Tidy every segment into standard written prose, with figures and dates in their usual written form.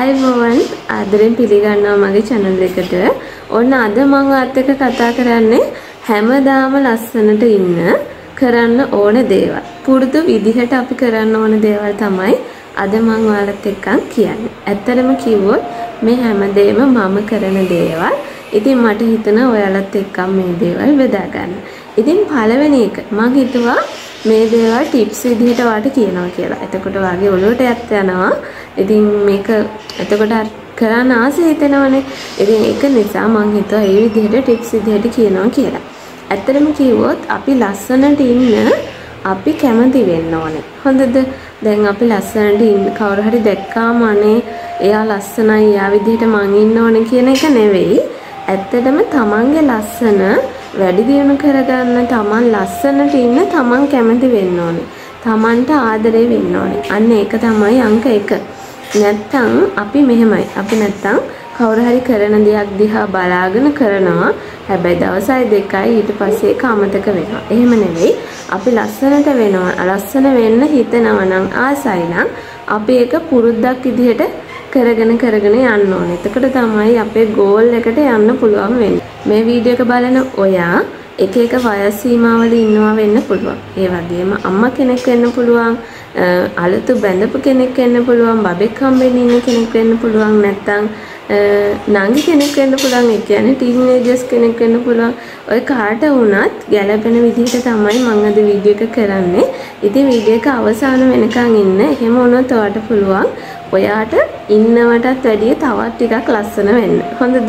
ආයුබෝවන් ආදරෙන් පිළිගන්නවා මගේ channel එකට. ඔන්න අද මම ඔයත් එක්ක කතා කරන්නේ හැමදාම ලස්සනට ඉන්න කරන්න ඕන දේවල්. පුරුදු විදිහට අපි කරන්න ඕන දේවල් තමයි අද මම ඔයාලත් එක්ක කියන්නේ. ඇත්තටම කිව්වොත් මේ හැමදේම මම කරන දේවල්. ඉතින් මට හිතෙනවා ඔයාලත් එක්ක මේ දේවල් බෙදා ගන්න. ඉතින් පළවෙනි එක මම හිතුවා මේ දේවල් ටිප්ස් විදිහට වාට කියනවා කියලා. එතකොට වාගේ ඔළුවට යත් යනවා. ඉතින් මේක එතකොට කරන්න ආසෙ හිතෙනවනේ. ඉතින් ඒක නිසා මම හිතුවා මේ විදිහට ටිප්ස් විදිහට කියනවා කියලා. ඇත්තටම කිව්වොත් අපි ලස්සනට ඉන්න අපි කැමති වෙන්න ඕනේ. හොඳද? දැන් අපි ලස්සනට ඉන්න කවුරු හරි දැක්කාම අනේ එයා ලස්සනයි, එයා විදිහට මං ඉන්න ඕනේ කියන එක නෙවෙයි. ඇත්තටම තමන්ගේ ලස්සන වැඩි දියුණු කරගන්න, තමන් ලස්සනට ඉන්න තමන් කැමති වෙන්න ඕනේ. තමන්ට ආදරේ වෙන්න ඕනේ. අන්න ඒක තමයි අංක 1. නැත්තම් අපි මෙහෙමයි. අපි නැත්තම් කවුරු හරි කරන දෙයක් දිහා බලාගෙන කරනවා. හැබැයි දවසයි දෙකයි ඊට පස්සේ ඒක අමතක වෙනවා. එහෙම නෙවෙයි. අපි ලස්සනට වෙනවා. ලස්සන වෙන්න හිතනවා නම් ආසයි නම් අපි ඒක පුරුද්දක් විදිහට කරගෙන යන්න ඕනේ. එතකොට තමයි අපේ ගෝල් එකට යන්න පුළුවන් වෙන්නේ. මේ වීඩියෝ එක බලන ඔයා එක එක වයස් සීමාවල ඉන්නවා වෙන්න පුළුවන්. ඒ වගේම අම්මා කෙනෙක් වෙන්න පුළුවන්, අලුතු බැඳපු කෙනෙක් වෙන්න පුළුවන්, බබෙක් හම්බෙන්න ඉන්න කෙනෙක් වෙන්න පුළුවන්, නැත්නම් නංගි කෙනෙක් වෙන්න පුළුවන්. ඒ කියන්නේ ටීනේජර්ස් කෙනෙක් වෙන්න පුළුවන්. ඔය කාට වුණත් ගැළපෙන විදිහට තමයි මම අද වීඩියෝ එක කරන්නේ. ඉතින් වීඩියෝ එක අවසාන වෙනකන් ඉන්න. එහෙම වුණොත් ඔයාට පුළුවන් ඔයාට ඉන්නවටත් වැඩිය තවත් ටිකක් ලස්සන වෙන්න. හොඳද?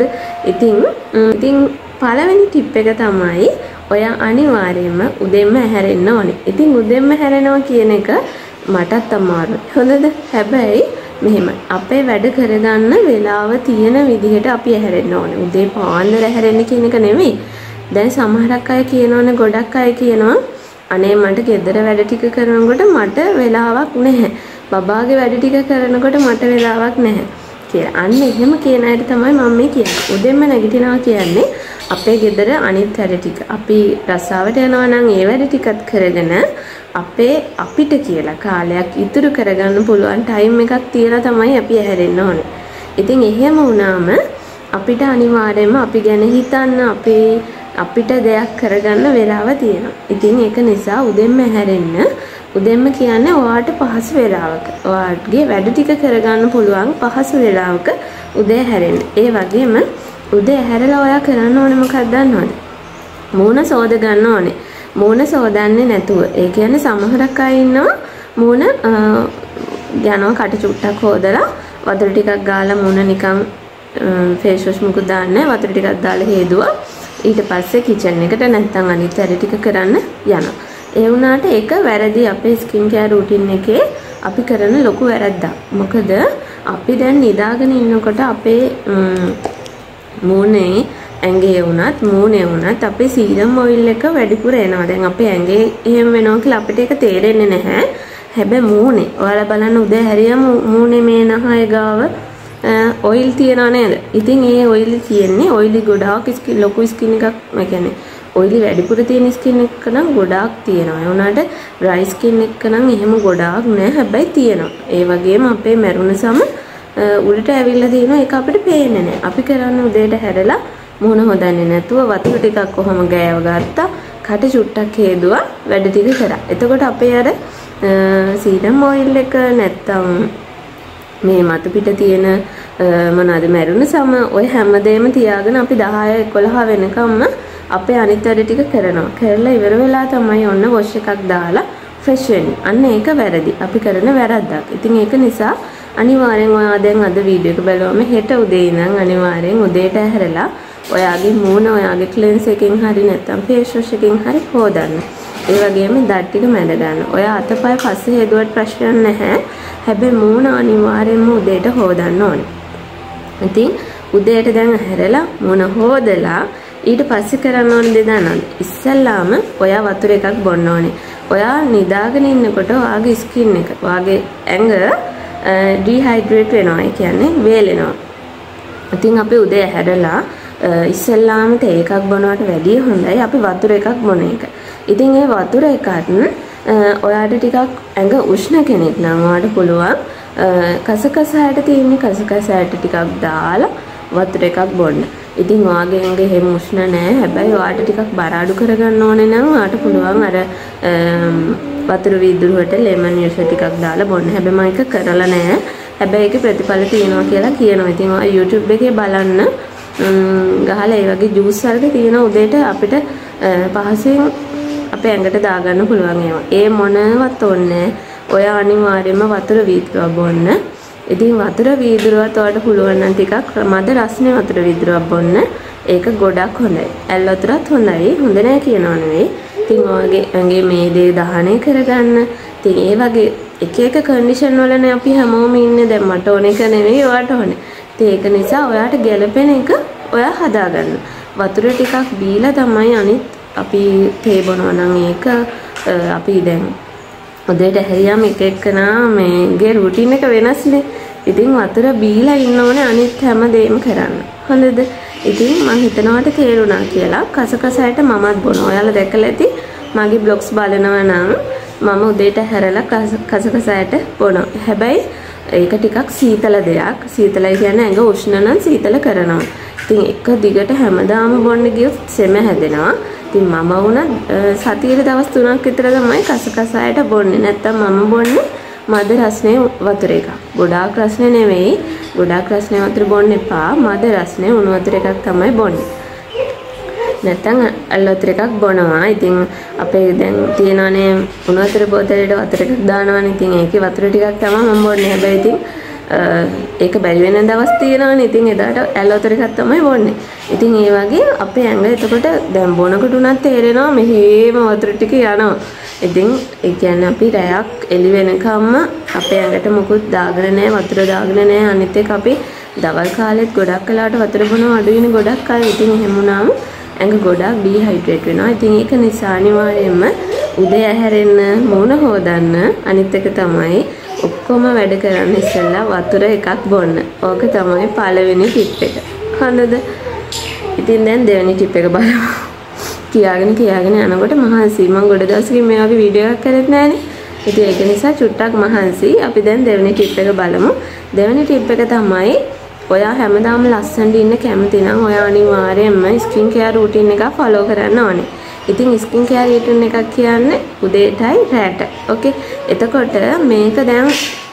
ඉතින් පළවෙනි ටිප් එක තමයි ඔයා අනිවාර්යයෙන්ම උදෙන්ම හැරෙන්න ඕනේ. ඉතින් උදෙන්ම හැරෙනවා කියන එක මටත් අමාරුයි. හොඳද? හැබැයි මෙහෙම අපේ වැඩ කරගන්න වෙලාව තියෙන විදිහට අපි හැරෙන්න ඕනේ. උදේ පාන්දර හැරෙන්න කියන එක නෙමෙයි. දැන් සමහරක් අය කියනවනේ, ගොඩක් අය කියනවා අනේ මට ගෙදර වැඩ ටික කරනකොට මට වෙලාවක් නැහැ. බබාගේ වැඩ ටික කරනකොට මට වෙලාවක් නැහැ කියලා. අන්න එහෙම කියන අයට තමයි මම මේ කියන්නේ. උදෙන්ම නැගිටිනවා කියන්නේ අපේ ගෙදර අනිත් වැඩ ටික. අපි රස්සාවට යනවා නම් ඒ වැඩ ටිකත් කරගෙන අපිට කියලා කාලයක් ඉතුරු කරගන්න පුළුවන් ටයිම් එකක් තියලා තමයි අපි හැරෙන්න ඕනේ. ඉතින් එහෙම වුණාම අපිට අනිවාර්යයෙන්ම අපි ගැන හිතන්න, අපිට දෙයක් කරගන්න වෙලාව තියෙනවා. ඉතින් ඒක නිසා උදෙන්ම හැරෙන්න. උදෙන්ම කියන්නේ ඔයාට පහසු වෙලාවක, ඔයාගේ වැඩ ටික කරගන්න පුළුවන් පහසු වෙලාවක උදේ හැරෙන්න. ඒ වගේම උදේ හැරලා ඔයා කරන්න ඕනේ මොකක්ද දන්නවද? මූණ සෝද ගන්න ඕනේ. මූණ සෝදන්නේ නැතුව. ඒ කියන්නේ සමහරක් අය ඉන්නවා මූණ යනවා කට චුට්ටක් හොදලා වතුර ටිකක් ගාලා මූණ නිකන් ෆේස් වොෂ් මුකුත් දාන්නේ නැහැ. වතුර ටිකක් දාලා හේදුවා. ඊට පස්සේ කිචන් එකට නැත්තම් අනිත් වැඩ ටික කරන්න යනවා. ඒ වුණාට ඒක වැරදි. අපේ ස්කින් කෙයාර් රූටින් එකේ අපි කරන ලොකු වැරද්දක්. මොකද අපි දැන් නිදාගෙන ඉන්නකොට අපේ මූණේ ඇඟේ වුණත් මූණේ වුණත් අපේ සීරම් ඔයිල් එක වැඩිපුර එනවා. දැන් අපේ ඇඟේ එහෙම වෙනවා කියලා අපිට ඒක තේරෙන්නේ නැහැ. හැබැයි මූණේ ඔයාලා බලන්න උදේ හැරියම මූණේ මේ නහය ගාව ඔයිල් තියනවා නේද? ඉතින් ඒ ඔයිල් තියෙන්නේ ඔයිලි ගොඩාක් ලොකු ස්කින් එකක්. ඒ කියන්නේ ඔයිලි වැඩිපුර තියෙන ස්කින් එක නම් ගොඩාක් තියෙනවා. ඒ වුණාට ඩ්‍රයි ස්කින් එක නම් එහෙම ගොඩාක් නෑ. හැබැයි තියෙනවා. ඒ වගේම අපේ මැරුණ සම උඩට ඇවිල්ලා තියෙනවා. ඒක අපිට පේන්නේ නෑ. අපි කරන්නේ උදේට හැරලා මුහුණ හොදන්නේ නැතුව වතුර ටිකක් කොහොම ගෑව ගත්තා, කට චුට්ටක් හේදුවා, වැඩ ටික කරා. එතකොට අපේ අර සීරම් ඔයිල් එක නැත්තම් මේ මතු පිට තියෙන මොනවාද මැරුණ සම ඔය හැමදේම තියාගෙන අපි 10 11 වෙනකම්ම අපේ අනිත් වැඩ ටික කරනවා. කරලා ඉවර වෙලා තමයි ඔන්න වොෂ් එකක් දාලා ෆ්‍රෙෂ් වෙන්නේ. අන්න ඒක වැරදි. අපි කරන වැරද්දක්. ඉතින් ඒක නිසා අනිවාර්යෙන් ඔයා දැන් අද වීඩියෝ එක බලවම හෙට උදේ ඉඳන් අනිවාර්යෙන් උදේට හැරලා ඔයාගේ මූණ ඔයාගේ ක්ලෙන්ස් එකෙන් හරි නැත්නම් ෆේස් වොෂ් එකෙන් හරි හොදන්න. ඒ වගේම දත් ටික මැද ගන්න. ඔයා අතපය පස්සේ හේදුවට ප්‍රශ්න නැහැ. හැබැයි මූණ අනිවාර්යෙන්ම උදේට හොදන්න ඕනේ. ඉතින් උදේට දැන් හැරලා මූණ හොදලා ඊට පස්සේ කරන්න ඕන දේ දන්නවද? ඉස්සල්ලාම ඔයා වතුර එකක් බොන්න ඕනේ. ඔයා නිදාගෙන ඉන්නකොට ඔයාගේ ස්කින් එක, ඔයාගේ ඇඟ ඩිහයිඩ්‍රේට් වෙනවා. ඒ කියන්නේ වේලෙනවා. ඉතින් අපි උදේ හැරලා ඉස්සල්ලාම තේ එකක් බොනවට වැඩිය හොඳයි අපි වතුර එකක් බොන එක. ඉතින් ඒ වතුර එකත් ඔයාට ටිකක් ඇඟ උෂ්ණ කෙනෙක් නම් ඔයාට පුළුවන් කසකසායට තියෙන්නේ කසකසායට ටිකක් දාලා වතුර එකක් බොන්න. ඉතින් ඔයාගේ හැම උෂ්ණ නැහැ. හැබැයි ඔයාට ටිකක් බර අඩු කරගන්න ඕනේ නම් ඔයාට පුළුවන් අර වතුර වීදුරුවට ලෙමන් යුෂ ටිකක් දාලා බොන්න. හැබැයි මම ඒක කරලා නැහැ. හැබැයි ඒකේ ප්‍රතිඵල තියෙනවා කියලා කියනවා. ඉතින් ඔයා YouTube එකේ බලන්න ගහලා ඒ වගේ ජූස් වර්ග තියෙන උදේට අපිට පහසෙන් අපේ ඇඟට දාගන්න පුළුවන් ඒවා. ඒ මොනවත් ඕනේ. ඔය අනිවාර්යයෙන්ම වතුර වීදුරුවක් බොන්න. ඉතින් වතුර වීදුරුවත් ඔයාලට පුළුවන් නම් ටිකක් මද රස්නේ වතුර වීදුරුවක් බොන්න. ඒක ගොඩක් හොඳයි. ඇල් වතුරත් හොඳයි. හොඳ නෑ කියනවා නෙවෙයි. ඉතින් ඔයගේ ඇඟේ මේ දේ දහනය කරගන්න. ඉතින් ඒ වගේ එක එක කන්ඩිෂන් වලනේ අපි හැමෝම ඉන්නේ. දැන් මට ඕන එක නෙවෙයි ඔයාට ඕනේ. ඉතින් ඒක නිසා ඔයාට ගැළපෙන එක ඔයා හදාගන්න. වතුර ටිකක් බීලා තමයි අනිත් අපි තේ බොනවා නම් ඒක අපි දැන් උදේට හැරියාම එක එකනා මේගේ රුටින් එක වෙනස්නේ. ඉතින් වතුර බීලා ඉන්න ඕනේ අනිත් හැම දෙයක්ම කරන්න. හොඳද? ඉතින් මම හිතනවාට තේරුණා කියලා කසකසයට මමත් බොනවා. ඔයාලා දැකලා ඇති මගේ බ්ලොග්ස් බලනවා නම් මම උදේට හැරලා කසකසයට බොනවා. හැබැයි ඒක ටිකක් සීතල දෙයක්. සීතලයි කියන්නේ ඇඟ උෂ්ණ නම් සීතල කරනවා. ඉතින් එක දිගට හැමදාම බොන්න ගියොත් සෙම හැදෙනවා. ඉතින් මම වුණත් සතියේ දවස් 3ක් විතර තමයි කසකසයට බොන්නේ. නැත්තම් මම බොන්නේ මද රස්නේ වතුර එකක්. ගොඩාක් රස්නේ නෙවෙයි. ගොඩාක් රස්නේ වතුර බොන්න එපා. මද රස්නේ උණු වතුර එකක් තමයි බොන්නේ. නැත්තම් අල් වතුර එකක් බොනවා. ඉතින් අපේ දැන් තියෙනවානේ උණු වතුර බෝතලෙට වතුර එකක් දානවානේ. ඉතින් ඒකේ වතුර ටිකක් තමයි මම බොන්නේ. හැබැයි ඉතින් ඒක බැරි වෙන දවස් තියෙනවානේ. ඉතින් එදාට ඇල් වතුර එකක් තමයි බොන්නේ. ඉතින් ඒ වගේ අපේ ඇඟ එතකොට දැන් බොනකොට උනත් තේරෙනවා මෙහෙම වතුර ටික යනවා. ඉතින් ඒ කියන්නේ අපි රැයක් එළි වෙනකම්ම අපේ ඇඟට මොකුත් දාගෙන නැහැ, වතුර දාගෙන නැහැ. අනිත් එක අපි දවල් කාලෙත් ගොඩක් කලාවට වතුර බොනවා අඩු වෙන ගොඩක් අය. ඉතින් එහෙම වුණාම ඇඟ ගොඩක් ඩීහයිඩ්‍රේට් වෙනවා. ඉතින් ඒක නිසා අනිවාර්යයෙන්ම උදේ ඇහැරෙන්න මූණ හොදන්න. අනිත් එක තමයි ඔක්කොම වැඩ කරන්න ඉස්සෙල්ලා වතුර එකක් බොන්න. ඕක තමයි පළවෙනි ටිප් එක. හොඳද? ඉතින් දැන් දෙවෙනි ටිප් එක බලමු. කියාගෙන යනකොට මහන්සි. මම ගොඩ දවසකින් මේ වගේ වීඩියෝ එකක් කරෙත් නැහනේ. ඉතින් ඒක නිසා චුට්ටක් මහන්සි. අපි දැන් දෙවෙනි ටිප් එක බලමු. දෙවෙනි ටිප් එක තමයි ඔයා හැමදාම ලස්සනට ඉන්න කැමති නම් ඔයා අනිවාර්යයෙන්ම ස්කින් කෙයාර් රූටින් එක ෆලෝ කරන්න ඕනේ. ඉතින් ස්කින් කෙයාර් රූටින් එකක් කියන්නේ උදේටයි රැට. ඕකේ. එතකොට මේක දැන්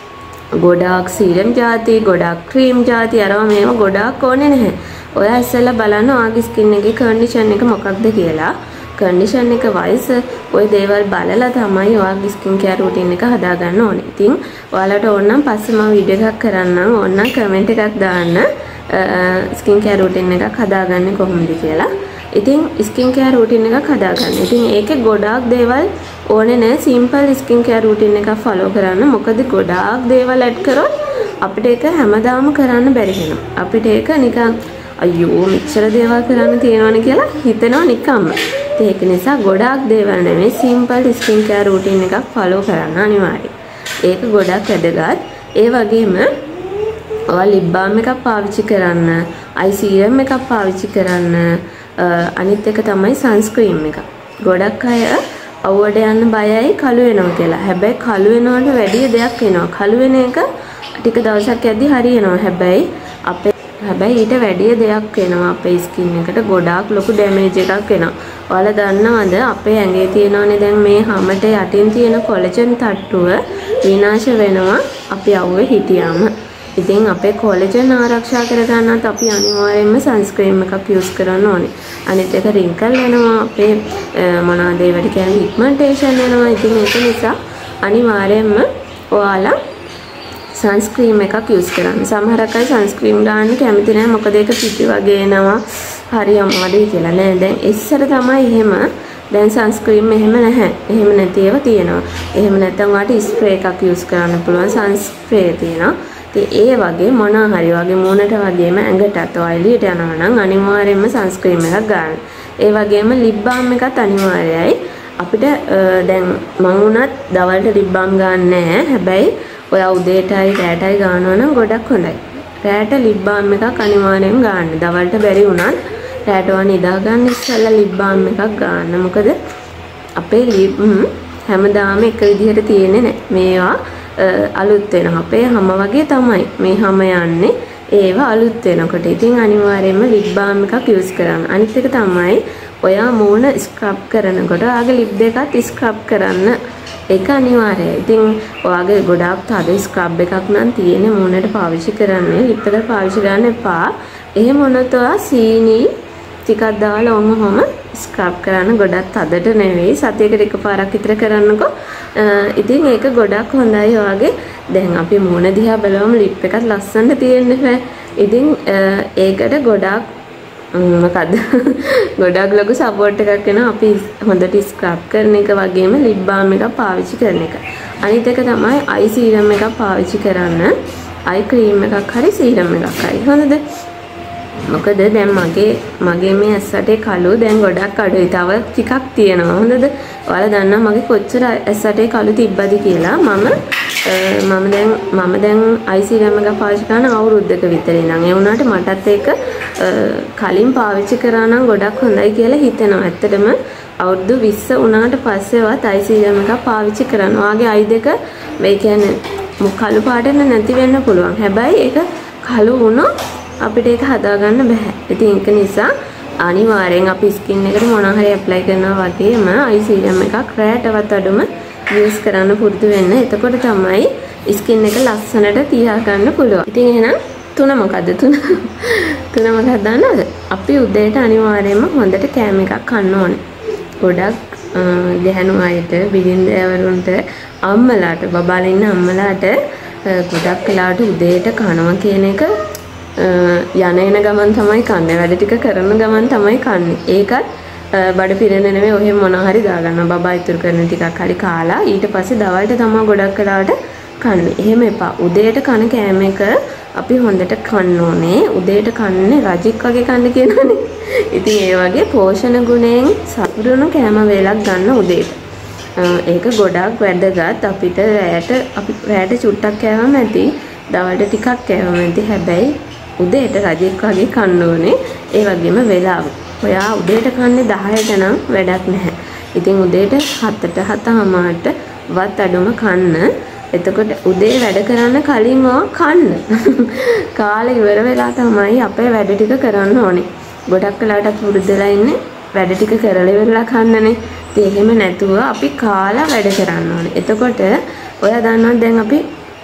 ගොඩාක් සීරම් ಜಾති, ගොඩාක් ක්‍රීම් ಜಾති අරවා මේවා ගොඩාක් ඕනේ නැහැ. ඔයා ඉස්සෙල්ලා බලන්න ඔයාගේ ස්කින් එකේ කන්ඩිෂන් එක මොකක්ද කියලා. කන්ඩිෂන් එක වයිස් ওই දේවල් බලලා තමයි ඔයාගේ ස්කින් කෙයාර් රූටින් එක හදාගන්න ඕනේ. ඉතින් ඔයාලට ඕන නම් පස්සේ මම වීඩියෝ එකක් කරන්නම්. ඕන නම් කමෙන්ට් එකක් දාන්න ස්කින් කෙයාර් රූටින් එකක් හදාගන්නේ කොහොමද කියලා. ඉතින් ස්කින් කෙයාර් රූටින් එකක් හදාගන්න. ඉතින් ඒකේ ගොඩාක් දේවල් ඕනේ නැහැ. සිම්පල් ස්කින් කෙයාර් රූටින් එකක් ෆලෝ කරන්න. මොකද ගොඩාක් දේවල් ඇඩ් කරොත් අපිට ඒක හැමදාම කරන්න බැරි වෙනවා. අපිට ඒක නිකන් අයියෝ මෙච්චර දේවල් කරන්න තියෙනවනේ කියලා හිතෙනවා නිකම්ම. ඒක නිසා ගොඩාක් දේවල් නෙමෙයි සිම්පල් ස්කින් කෙයාර් රූටින් එකක් ෆලෝ කරන්න අනිවාර්යයි. ඒක ගොඩක් වැදගත්. ඒ වගේම ඔයා ලිප් බාම් එකක් පාවිච්චි කරන්න, අයි සීරම් එකක් පාවිච්චි කරන්න, අනිත් එක තමයි සන්ස්ක්‍රීම් එක. ගොඩක් අය අවුවට යන්න බයයි කළු වෙනවා කියලා. හැබැයි කළු වෙනවට වැඩි දෙයක් වෙනවා. කළු වෙන එක ටික දවසක් යද්දි හරියනවා. හැබැයි ඊට වැඩි දෙයක් වෙනවා අපේ ස්කින් එකට. ගොඩාක් ලොකු ඩැමේජ් එකක් වෙනවා. ඔයාලා දන්නවද අපේ ඇඟේ තියෙනවනේ දැන් මේ හැමට යටින් තියෙන කොලජන් තට්ටුව විනාශ වෙනවා අපි අවුවේ හිටියාම. ඉතින් අපේ කොලජන් ආරක්ෂා කරගන්නත් අපි අනිවාර්යයෙන්ම සන්ස්ක්‍රීම් එකක් යූස් කරන්න ඕනේ. අනිත් එක රින්කල් වෙනවා අපේ මොනවාද ඒවට කියන්නේ පිග්මන්ටේෂන් වෙනවා. ඉතින් ඒක නිසා අනිවාර්යයෙන්ම ඔයාලා සන්ස්ක්‍රීම් එකක් යූස් කරන්න. සමහරක් අය සන්ස්ක්‍රීම් දාන්න කැමති නැහැ. මොකද ඒක පිටි වගේ එනවා. හරි අමාරුයි කියලා නෑ. දැන් ඉස්සර තමයි එහෙම. දැන් සන්ස්ක්‍රීම් එහෙම නැහැ. එහෙම නැති ඒවා තියෙනවා. එහෙම නැත්නම් වාට ස්ප්‍රේ එකක් යූස් කරන්න පුළුවන්. සන්ස්ප්‍රේ තියෙනවා. ඉතින් ඒ වගේ මොනවා හරි වගේ මූණට වගේම ඇඟටත් ඔයිලියට යනවා නම් අනිවාර්යයෙන්ම සන්ස්ක්‍රීම් එකක් ගන්න. ඒ වගේම ලිප් බාම් එකත් අනිවාර්යයි. අපිට දැන් මම උනත් දවල්ට ලිප් බාම් ගන්න නැහැ. හැබැයි ඔයා උදේටයි රැටයි ගන්නවා නම් ගොඩක් හොඳයි. රැට ලිප් බාම් එකක් අනිවාර්යෙන් ගන්න. දවල්ට බැරි වුණත් රැට වань නිදා ගන්න ඉස්සෙල්ලා ලිප් බාම් එකක් ගන්න. මොකද අපේ ලිප් හැමදාම එක විදිහට තියෙන්නේ නැහැ. මේවා අලුත් වෙනවා. අපේ හැම වගේ තමයි මේ හැම යන්නේ. ඒව අලුත් වෙනකොට. ඉතින් අනිවාර්යයෙන්ම ලිප් බාම් එකක් යූස් කරන්න. අනිත් එක තමයි ඔයා මූණ ස්ක්‍රබ් කරනකොට ඔයාගේ ලිප් දෙකත් ස්ක්‍රබ් කරන්න. ඒක අනිවාර්යයි. ඉතින් ඔයාගේ ගොඩාක් තද ස්ක්‍රබ් එකක් නම් තියෙන මූණට පාවිච්චි කරන්නේ ලිප් එක පාවිච්චි කරන්න එපා. එහෙම වුණොත් ඔයා සීනි ටිකක් දාලා ඔහොම ස්ක්‍රබ් කරන්න ගොඩක් තදට නෙවෙයි සතියකට එකපාරක් විතර කරන්නකො. ඉතින් ඒක ගොඩක් හොඳයි ඔයාගේ. දැන් අපි මූණ දිහා බලවම ලිප් එකත් ලස්සනට තියෙන්න බෑ. ඉතින් ඒකට ගොඩක් මොකද්ද ගොඩක් ලොකු සපෝට් එකක් වෙනවා අපි හොඳට ස්ක්‍රබ් කරන එක වගේම ලිප් බාම් එකක් පාවිච්චි කරන එක. අනිත් එක තමයි අයි සීරම් එකක් පාවිච්චි කරන්න. අයි ක්‍රීම් එකක් හරි සීරම් එකක් හරි. හොඳද? මොකද දැන් මගේ මේ ඇස්සටේ කළු දැන් ගොඩක් අඩුයි. තව ටිකක් තියෙනවා. හොඳද? ඔයාලා දන්නා මගේ කොච්චර ඇස්සටේ කළු තිබ්බද කියලා. මම දැන් අයි සීරම් එක පාවිච්චි කරන අවුරුද්දක විතර ඉඳන්. ඒ වුණාට මටත් ඒක කලින් පාවිච්චි කරා නම් ගොඩක් හොඳයි කියලා හිතෙනවා. ඇත්තටම අවුරුදු 20 වුණාට පස්සේවත් අයි සීරම් එක පාවිච්චි කරනවා. ඔයාගේ අයි දෙක මේ කියන්නේ කළු පාටෙන් නැති වෙන්න පුළුවන්. හැබැයි ඒක කළු වුණොත් අපිට ඒක හදාගන්න බෑ. ඉතින් ඒක නිසා අනිවාර්යෙන් අපි ස්කින් එකට මොනවා හරි ඇප්ලයි කරනවා වගේම අයි සීරම් එකක් රැයටවත් අඩුම යූස් කරන්න පුරුදු වෙන්න. එතකොට තමයි ස්කින් එක ලස්සනට තියාගන්න පුළුවන්. ඉතින් එහෙනම් තුන මොකද්ද? තුන මොකක්ද දන්නවද? අපි උදේට අනිවාර්යයෙන්ම හොඳට කෑම එකක් කන්න ඕනේ. ගොඩක් ගැහණු අයට, බිරින්දෑවරුන්ට, අම්මලාට, බබාලා ඉන්න අම්මලාට ගොඩක් වෙලාවට උදේට කනවා කියන එක යන එන ගමන් තමයි කන්නේ. වැඩ ටික කරන ගමන් තමයි කන්නේ. ඒකත් බඩ පිරෙන්න නෙමෙයි ඔහෙම මොනවා හරි දාගන්න. බබා ඉතුරු කරන ටිකක් හරි කාලා ඊට පස්සේ දවල්ට තමයි ගොඩක් වෙලාවට කන්නේ. එහෙම එපා. උදේට කන කෑම එක අපි හොඳට කන්න ඕනේ. උදේට කන්නේ රජෙක් වගේ කන්න කියනවනේ. ඉතින් ඒ වගේ පෝෂණ ගුණයෙන් සපුරුණු කෑම වේලක් ගන්න උදේට. ඒක ගොඩක් වැදගත්. අපිට රැයට චුට්ටක් කෑවම ඇති. දවල්ට ටිකක් කෑවම ඇති. හැබැයි උදේට රජෙක් වගේ කන්න ඕනේ. ඒ වගේම වෙලාව. ඔයා උදේට කන්නේ 10ට නම් වැඩක් නැහැ. ඉතින් උදේට 7ට 7:00ට වත් අඩුම කන්න. එතකොට උදේ වැඩ කරන්න කලින් කන්න. කාලේ ඉවර වෙලා තමයි අපේ වැඩ ටික කරන්න ඕනේ. ගොඩක් වෙලාවට පුරුදුලා ඉන්නේ වැඩ ටික කරලා ඉවරලා කන්නනේ. ඉතින් එහෙම නැතුව අපි කාලා වැඩ කරන්න ඕනේ. එතකොට ඔයා දන්නවද දැන් අපි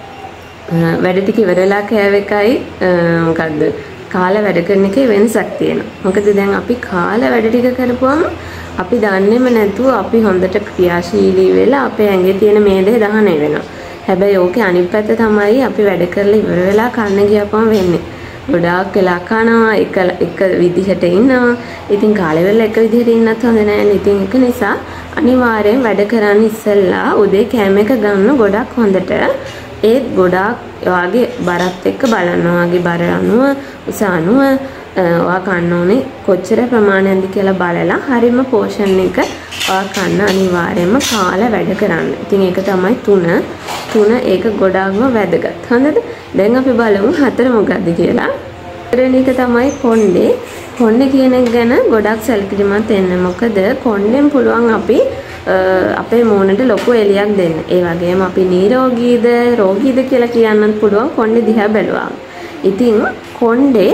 වැඩ ටික ඉවරලා කෑව එකයි මොකද්ද? කාලා වැඩ කරන එකේ වෙනසක් තියෙනවා. මොකද දැන් අපි කාලා වැඩ ටික කරපුවම අපි දන්නේම නැතුව අපි හොඳට ක්‍රියාශීලී වෙලා අපේ ඇඟේ තියෙන මේදේ දහනය වෙනවා. හැබැයි ඕකේ අනිත් පැත්ත තමයි අපි වැඩ කරලා ඉවර වෙලා කන්න ගියපම වෙන්නේ. ගොඩාක් වෙලා කනවා එක විදිහට ඉන්නවා. ඉතින් කාලේ වෙලා එක විදිහට ඉන්නත් හොඳ නැහැ. ඉතින් ඒක නිසා අනිවාර්යෙන් වැඩ කරන්න ඉස්සෙල්ලා උදේ කෑම එක ගන්න ගොඩක් හොඳට. ඒත් ගොඩාක් ඔයාගේ බරත් එක්ක බලන්න. ඔයාගේ බර අනුව උස අනුව ඔයා කන්න ඕනේ කොච්චර ප්‍රමාණයක්ද කියලා බලලා හරියම පෝෂන් එක ඔයා කන්න අනිවාර්යයෙන්ම කාලා වැඩ කරන්න. ඉතින් ඒක තමයි තුන ඒක ගොඩාක්ම වැදගත්. හොඳද? දැන් අපි බලමු 4 මොකක්ද කියලා. 4 එක තමයි කොණ්ඩේ. කොණ්ඩේ කියන එක ගැන ගොඩක් සැලකිලිමත් වෙන්න. මොකද කොණ්ඩෙන් පුළුවන් අපි අපේ මූණට ලොකු එළියක් දෙන්න. ඒ වගේම අපි නිරෝගීද රෝගීද කියලා කියන්නත් පුළුවන් කොණ්ඩේ දිහා බැලුවාම. ඉතින් කොණ්ඩේ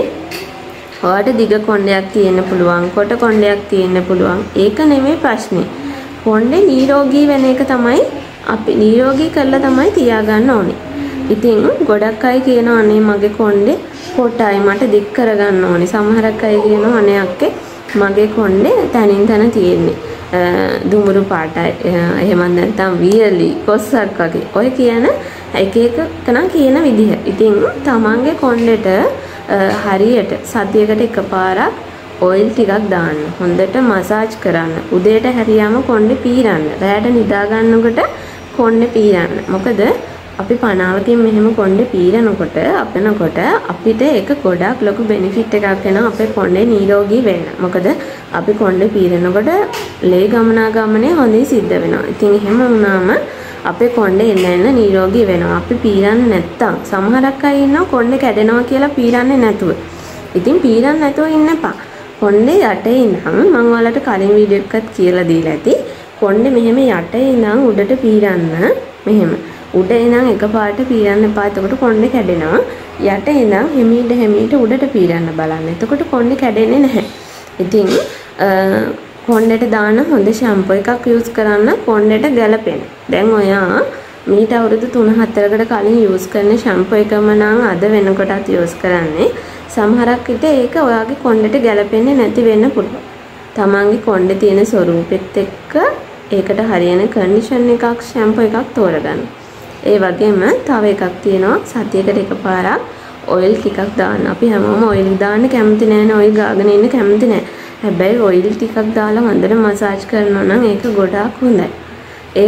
ඔයාට දිග කොණ්ඩයක් තියෙන්න පුළුවන්, කොට කොණ්ඩයක් තියෙන්න පුළුවන්. ඒක නෙමෙයි ප්‍රශ්නේ. කොණ්ඩේ නිරෝගී වෙන එක තමයි අපි නිරෝගී කරලා තමයි තියාගන්න ඕනේ. ඉතින් ගොඩක් අය කියනවා අනේ මගේ කොණ්ඩේ කොටයි මට දික් කරගන්න ඕනේ. සමහරක් අය කියනවා අනේ අක්කේ මගේ කොණ්ඩේ තනින් තන තියෙන්නේ. දුමුරු පාටයි. එහෙම නැත්නම් වියලි කොස්සක් වගේ. ඔය කියන එක කෙනා කියන විදිහ. ඉතින් තමන්ගේ කොණ්ඩේට හරියට සතියකට එකපාරක් ඔයිල් ටිකක් දාන්න. හොඳට මසාජ් කරන්න. උදේට හැරියාම කොණ්ඩේ පීරන්න. රැයට නිදා ගන්නකොට කොණ්ඩේ පීරන්න. මොකද අපි පනාවකින් මෙහෙම කොණ්ඩේ පීරනකොට අපනකොට අපිට ඒක ගොඩක් ලොකු බෙනිෆිට් එකක් වෙනවා අපේ කොණ්ඩේ නිරෝගී වෙන්න. මොකද අපි කොණ්ඩේ පීරනකොට ලේ ගමනාගමනය හොඳින් සිද්ධ වෙනවා. ඉතින් එහෙම වුණාම අපේ කොණ්ඩේ එන්න නිරෝගී වෙනවා. අපි පීරන්නේ නැත්තම් සමහරක් අය ඉන්නවා කොණ්ඩේ කැඩෙනවා කියලා පීරන්නේ නැතුව. ඉතින් පීරන්නේ නැතුව ඉන්න එපා. කොණ්ඩේ යටේ ඉඳන් මම ඔයාලට කලින් වීඩියෝ එකක් කියලා දීලා ඇති. කොණ්ඩේ මෙහෙම යටේ ඉඳන් උඩට පීරන්න මෙහෙම. උඩ ඉඳන් එකපාරට පීරන්න එපා. එතකොට කොණ්ඩේ කැඩෙනවා. යට ඉඳන් හිමීට උඩට පීරන්න බලන්න. එතකොට කොණ්ඩේ කැඩෙන්නේ නැහැ. ඉතින් කොණ්ඩේට දාන හොඳ ෂැම්පූ එකක් යූස් කරන්න කොණ්ඩේට ගැලපෙන. දැන් ඔයා මීට අවුරුදු 3-4කට කලින් යූස් කරන ෂැම්පූ එකම නම් අද වෙනකොටත් යූස් කරන්නේ. සමහරක් විට ඒක ඔයාගේ කොණ්ඩේට ගැලපෙන්නේ නැති වෙන්න පුළුවන්. තමන්ගේ කොණ්ඩේ තියෙන ස්වරූපෙත් එක්ක ඒකට හරියන කන්ඩිෂන් එකක් ෂැම්පූ එකක් තෝරගන්න. ඒ වගේම තව එකක් තියෙනවා සතියකට එකපාරක් ඔයිල් ටිකක් දාන්න. අපි හැමෝම ඔයිල් දාන්න කැමති නැහැ. ඔයිල් ගාගෙන ඉන්න කැමති නැහැ. හැබැයි ඔයිල් ටිකක් දාලා හොඳට මසාජ් කරනවා නම් ඒක ගොඩාක් හොඳයි. ඒ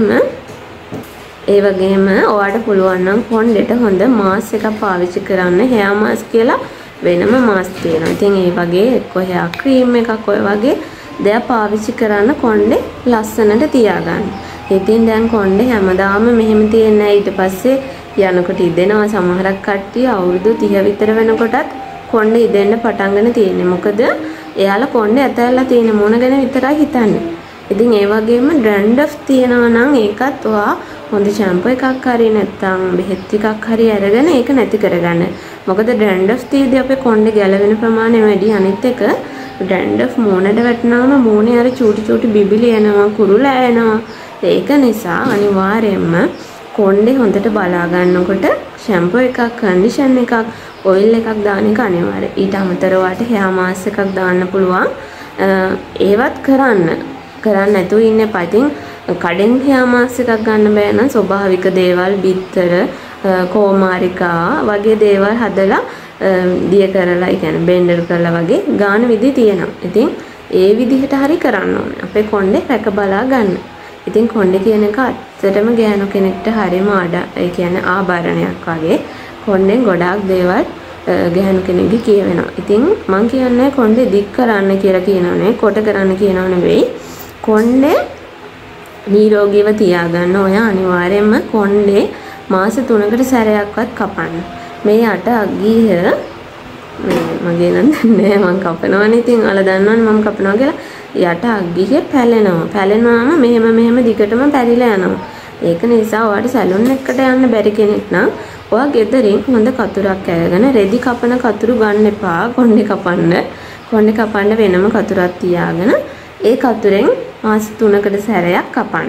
වගේම ඔයාට පුළුවන් නම් කොණ්ඩේට හොඳ මාස්ක් එකක් පාවිච්චි කරන්න. හෙයා මාස්ක් කියලා වෙනම මාස්ක් තියෙනවා. ඉතින් ඒ වගේ එක්ක හෙයා ක්‍රීම් එකක් ඔය වගේ දෙයක් පාවිච්චි කරන්න කොණ්ඩේ ලස්සනට තියාගන්න. ඉතින් දැන් කොණ්ඩේ හැමදාම මෙහෙම තියෙන්නේ ඊට පස්සේ යනකොට ඉදෙනවා. සමහරක් කට්ටිය අවුරුදු 30 විතර වෙනකොටත් කොණ්ඩේ ඉදෙන්න පටන් ගන්න තියෙන්නේ. මොකද එයාලා කොණ්ඩේ ඇතැල්ලා තියෙන මොන ගැන විතරයි හිතන්නේ. ඉතින් ඒ වගේම ඩ්‍රැන්ඩෆ් තියෙනවා නම් ඒකත් ඔයා හොඳ ෂැම්පූ එකක් හරි නැත්නම් බෙහෙත් ටිකක් හරි අරගෙන ඒක නැති කරගන්න. මොකද ඩ්‍රැන්ඩෆ් තියදී අපේ කොණ්ඩේ ගැලවෙන ප්‍රමාණය වැඩි. අනිත් එක ඩ්‍රැන්ඩෆ් මූණට වැටෙනාම මූණේ අර චූටි බිබිලි එනවා, කුරුල එනවා. ඒක නිසා අනිවාර්යයෙන්ම කොණ්ඩේ හොඳට බලා ගන්නකොට ෂැම්පූ එකක්, කන්ඩිෂන් එකක්, ඔයිල් එකක් දාන එක අනිවාර්යයි. ඊට අමතරව වාට හෙයා මාස්ක් එකක් දාන්න පුළුවන්. ඒවත් කරන්න නැතුව ඉන්න එපා. ඉතින් කඩෙන් හෙයා මාස්ක් එකක් ගන්න බෑ නම් ස්වභාවික දේවල්, බිත්තර, කෝමාරිකා වගේ දේවල් හදලා දිය කරලා, ඒ කියන්නේ බෙන්ඩර් කරලා වගේ ගාන විදි තියෙනවා. ඉතින් ඒ විදිහට හරි කරන්න ඕනේ. අපේ කොණ්ඩේ රැක බලා ගන්න. ඉතින් කොණ්ඩේ කියන එක ඇත්තටම ගෑනු කෙනෙක්ට හරිම ඒ කියන්නේ ආභරණයක් වගේ. කොණ්ඩෙන් ගොඩාක් දේවල් ගෑනු කෙනෙක්ගේ කියවෙනවා. ඉතින් මම කියන්නේ කොණ්ඩේ දික් කරන්න කියලා කියනවනේ, කොට කරන්න කියනව නෙවෙයි. කොණ්ඩේ නිරෝගීව තියාගන්න ඔය අනිවාර්යයෙන්ම කොණ්ඩේ මාස 3කට සැරයක්වත් කපන්න. මේ යට අග්ගිය මගේ නම් නෑ මම කපනවනේ. ඉතින් ඔයාලා දන්නවනේ මම කපනවා කියලා. යට අග්ගිය පැලෙනවා. පැලෙනාම මෙහෙම දිගටම පැරිලා යනවා. ඒක නිසා ඔයාලට සැලුන් එකකට යන්න බැරි කෙනෙක් නම් ඔයා ගෙදරින් හොඳ කතුරක් අරගෙන රෙදි කපන කතුරු ගන්න එපා. කොණ්ඩේ කපන්න වෙනම කතුරක් තියාගෙන ඒ කතුරෙන් මාස 3කට සැරයක් කපන්න.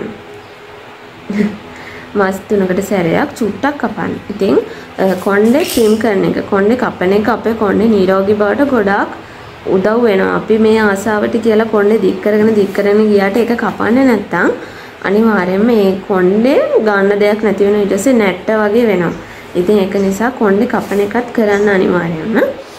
මාස 3කට සැරයක් චුට්ටක් කපන්න. ඉතින් කොණ්ඩේ ට්‍රිම් කරන එක, කොණ්ඩේ කපන එක අපේ කොණ්ඩේ නිරෝගී බවට ගොඩාක් උදව් වෙනවා. අපි මේ ආසාවට කියලා කොණ්ඩේ දික් කරගෙන ගියාට ඒක කපන්නේ නැත්තම් අනිවාර්යයෙන්ම මේ කොණ්ඩේ ගන්න දෙයක් නැති වෙන ඊට පස්සේ නැට්ට වගේ වෙනවා. ඉතින් ඒක නිසා කොණ්ඩේ කපන එකත් කරන්න අනිවාර්යයෙන්ම.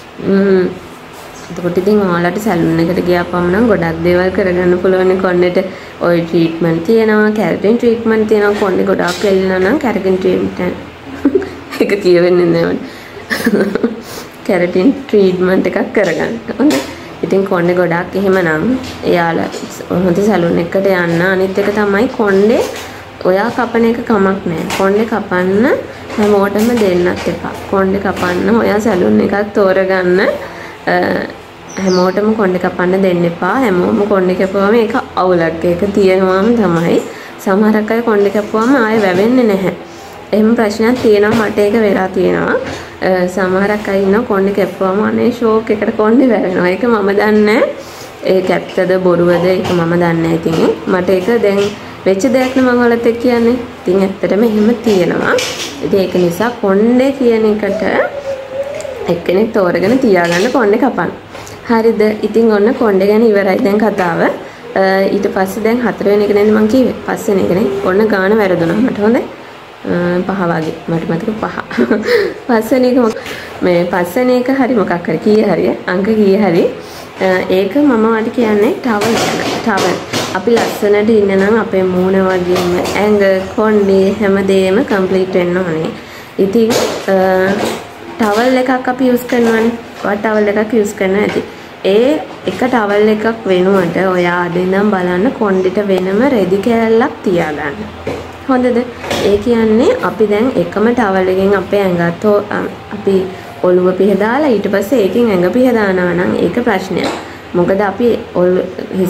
එතකොට ඉතින් ඔයාලට සැලුන් එකට ගියාපම නම් ගොඩක් දේවල් කරගන්න පුළුවන්. කොණ්ඩේට ඔය ට්‍රීට්මන්ට් තියෙනවා, කැරටින් ට්‍රීට්මන්ට් තියෙනවා. කොණ්ඩේ ගොඩක් එල්ලෙනා නම් කැරටින් ට්‍රීට්මන්ට් එක කියවෙන්නේ නැහැ. කැරටින් ට්‍රීට්මන්ට් එකක් කරගන්න. හොඳයි. ඉතින් කොණ්ඩේ ගොඩක් එහෙමනම් එයාලා හොඳ සැලුන් එකකට යන්න. අනිත් එක තමයි කොණ්ඩේ ඔයා කපන එක කමක් නැහැ. කොණ්ඩේ කපන්න හැමෝටම දෙන්නත් එපා. කොණ්ඩේ කපන්න ඔයා සැලුන් එකක් තෝරගන්න. හැමෝටම කොණ්ඩේ කපන්න දෙන්න එපා. හැමෝම කොණ්ඩේ කැපුවම ඒක අවුලක්. ඒක තියෙනවාම තමයි. සමහරක් අය කොණ්ඩේ කැපුවම ආයෙ වැවෙන්නේ නැහැ. එහෙම ප්‍රශ්නයක් තියෙනවා. මට ඒක වෙලා තියෙනවා. සමහරක් අය ඉන්නවා කොණ්ඩේ කැපුවම අනේ ෂෝක් එකට කොණ්ඩේ වැවෙනවා. ඒක මම දන්නේ ඒක ඇත්තද බොරුවද ඒක මම දන්නේ ඉතින් මට ඒක දැන් වෙච්ච දෙයක් නේ මම ඔයාලට කියන්නේ. ඉතින් ඇත්තටම එහෙම තියෙනවා. ඉතින් ඒක නිසා කොණ්ඩේ කියන එකට එක්කෙනෙක් තෝරගෙන තියාගන්න කොණ්ඩේ කපන්න. හරිද? ඉතින් ඔන්න කොණ්ඩේ ගැන ඉවරයි දැන් කතාව. ඊට පස්සේ දැන් 4 වෙනි එක නේ මම කිව්වේ. 5 වෙනි එකනේ. ඔන්න ගාන වැරදුනා මට. හොඳයි. 5 වගේ. මට මතක 5. 5 වෙනි එක මේ 5 වෙනි එක හරි මොකක් හරි කීය හරි අංක කීය හරි ඒක මම වාට කියන්නේ ටවල් ගැන. ටවල්. අපි ලස්සනට ඉන්න නම් අපේ මූණ වගේම ඇඟ, කොණ්ඩේ හැමදේම කම්ප්ලීට් වෙන්න ඕනේ. ඉතින් ටවල් එකක් අපි යූස් කරනවානේ. ඔය ටවල් එකක් යූස් කරනවා ඇති. ඒ එක ටවල් එකක් වෙනුවට ඔයා අද ඉඳන් බලන්න කොණ්ඩෙට වෙනම රෙදි කෑල්ලක් තියාගන්න. හොඳද? ඒ කියන්නේ අපි දැන් එකම ටවල් එකෙන් අපේ ඇඟත් අපි ඔළුව පිහදාලා ඊට පස්සේ ඒකෙන් ඇඟ පිහදානවා නම් ඒක ප්‍රශ්නයක්. මොකද අපි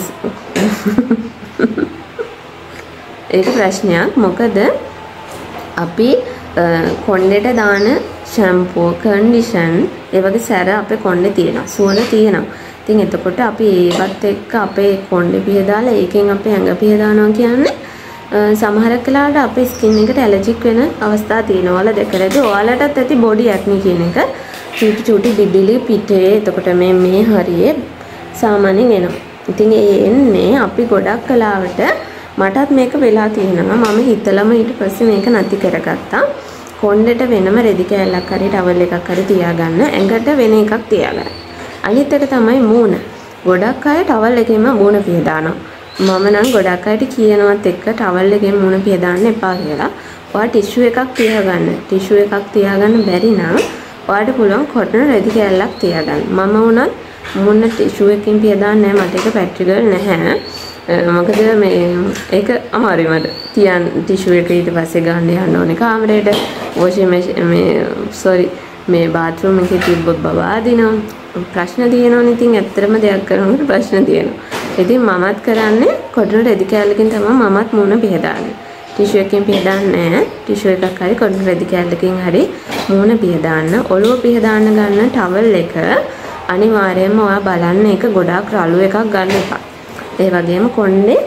ඒක ප්‍රශ්නයක්. මොකද අපි කොණ්ඩේට දාන ෂැම්පූ කන්ඩිෂන් ඒ වගේ සැර අපේ කොණ්ඩේ තියෙනවා සුවඳ තියෙනවා. ඉතින් එතකොට අපි ඒවත් එක්ක අපේ කොණ්ඩේ පිහදාලා ඒකෙන් අපේ ඇඟ පිහදානවා කියන්නේ සමහරක් වෙලාවට අපේ ස්කින් එකට ඇලර්ජික් වෙන අවස්ථා තියෙනවා. ඔයාලා දැකලාද? ඔයාලටත් ඇති බොඩි ඇක්නි කියන එක චූටි චූටි බිබිලි පිටේ එතකොට මේ හරියේ සාමාන්‍යයෙන් එනවා. ඉතින් ඒ එන්නේ අපි ගොඩක් කලාවට මටත් මේක වෙලා තියෙනවා. මම හිතලම ඊට පස්සේ මේක නැති කරගත්තා. කොණ්ඩේට වෙනම රෙදි කෑල්ලක් හරි ටවල් එකක් හරි තියාගන්න. ඇඟට වෙන එකක් තියාගන්න. අනිත් එක තමයි මූණ. ගොඩක් අය ටවල් එකෙන්ම මූණ පිහදානවා. මම නම් ගොඩක් අයට කියනවත් එක්ක ටවල් එකෙන් මූණ පිහදාන්න එපා කියලා. ඔයා ටිෂු එකක් තියාගන්න. ටිෂු එකක් තියාගන්න බැරි නම් ඔයාට පුළුවන් කොටන රෙදි කෑල්ලක් තියාගන්න. මම වුණත් මූණ ටිෂු එකකින් පිහදාන්නේ නැහැ. මට ඒක පැට්‍රිකල් නැහැ. මොකද මේ ඒක අමාරුයි මට. තියන් ටිෂු එක ඊට පස්සේ ගන්න යන්න ඕනේ කාමරේට. වොෂින් මැෂින් මේ බාත්රූම් එකේ තිබ්බොත් බබා දිනවා. ප්‍රශ්න තියෙනවනේ. ඉතින් ඇත්තටම දෙයක් කරනකොට ප්‍රශ්න තියෙනවා. ඉතින් මමත් කරන්නේ කොටන රෙදි කෑල්ලකින් තමයි මමත් මූණ පිහදාන්නේ. ටිෂු එකකින් පිහදාන්නේ නැහැ. ටිෂු එකක් හරි කොටන රෙදි කෑල්ලකින් හරි මූණ පිහදාන්න. ඔළුව පිහදාන්න ගන්න ටවල් එක අනිවාර්යයෙන්ම ඔයා බලන්න ඒක ගොඩාක් රළු එකක් ගන්න එපා. ඒ වගේම කොණ්ඩේ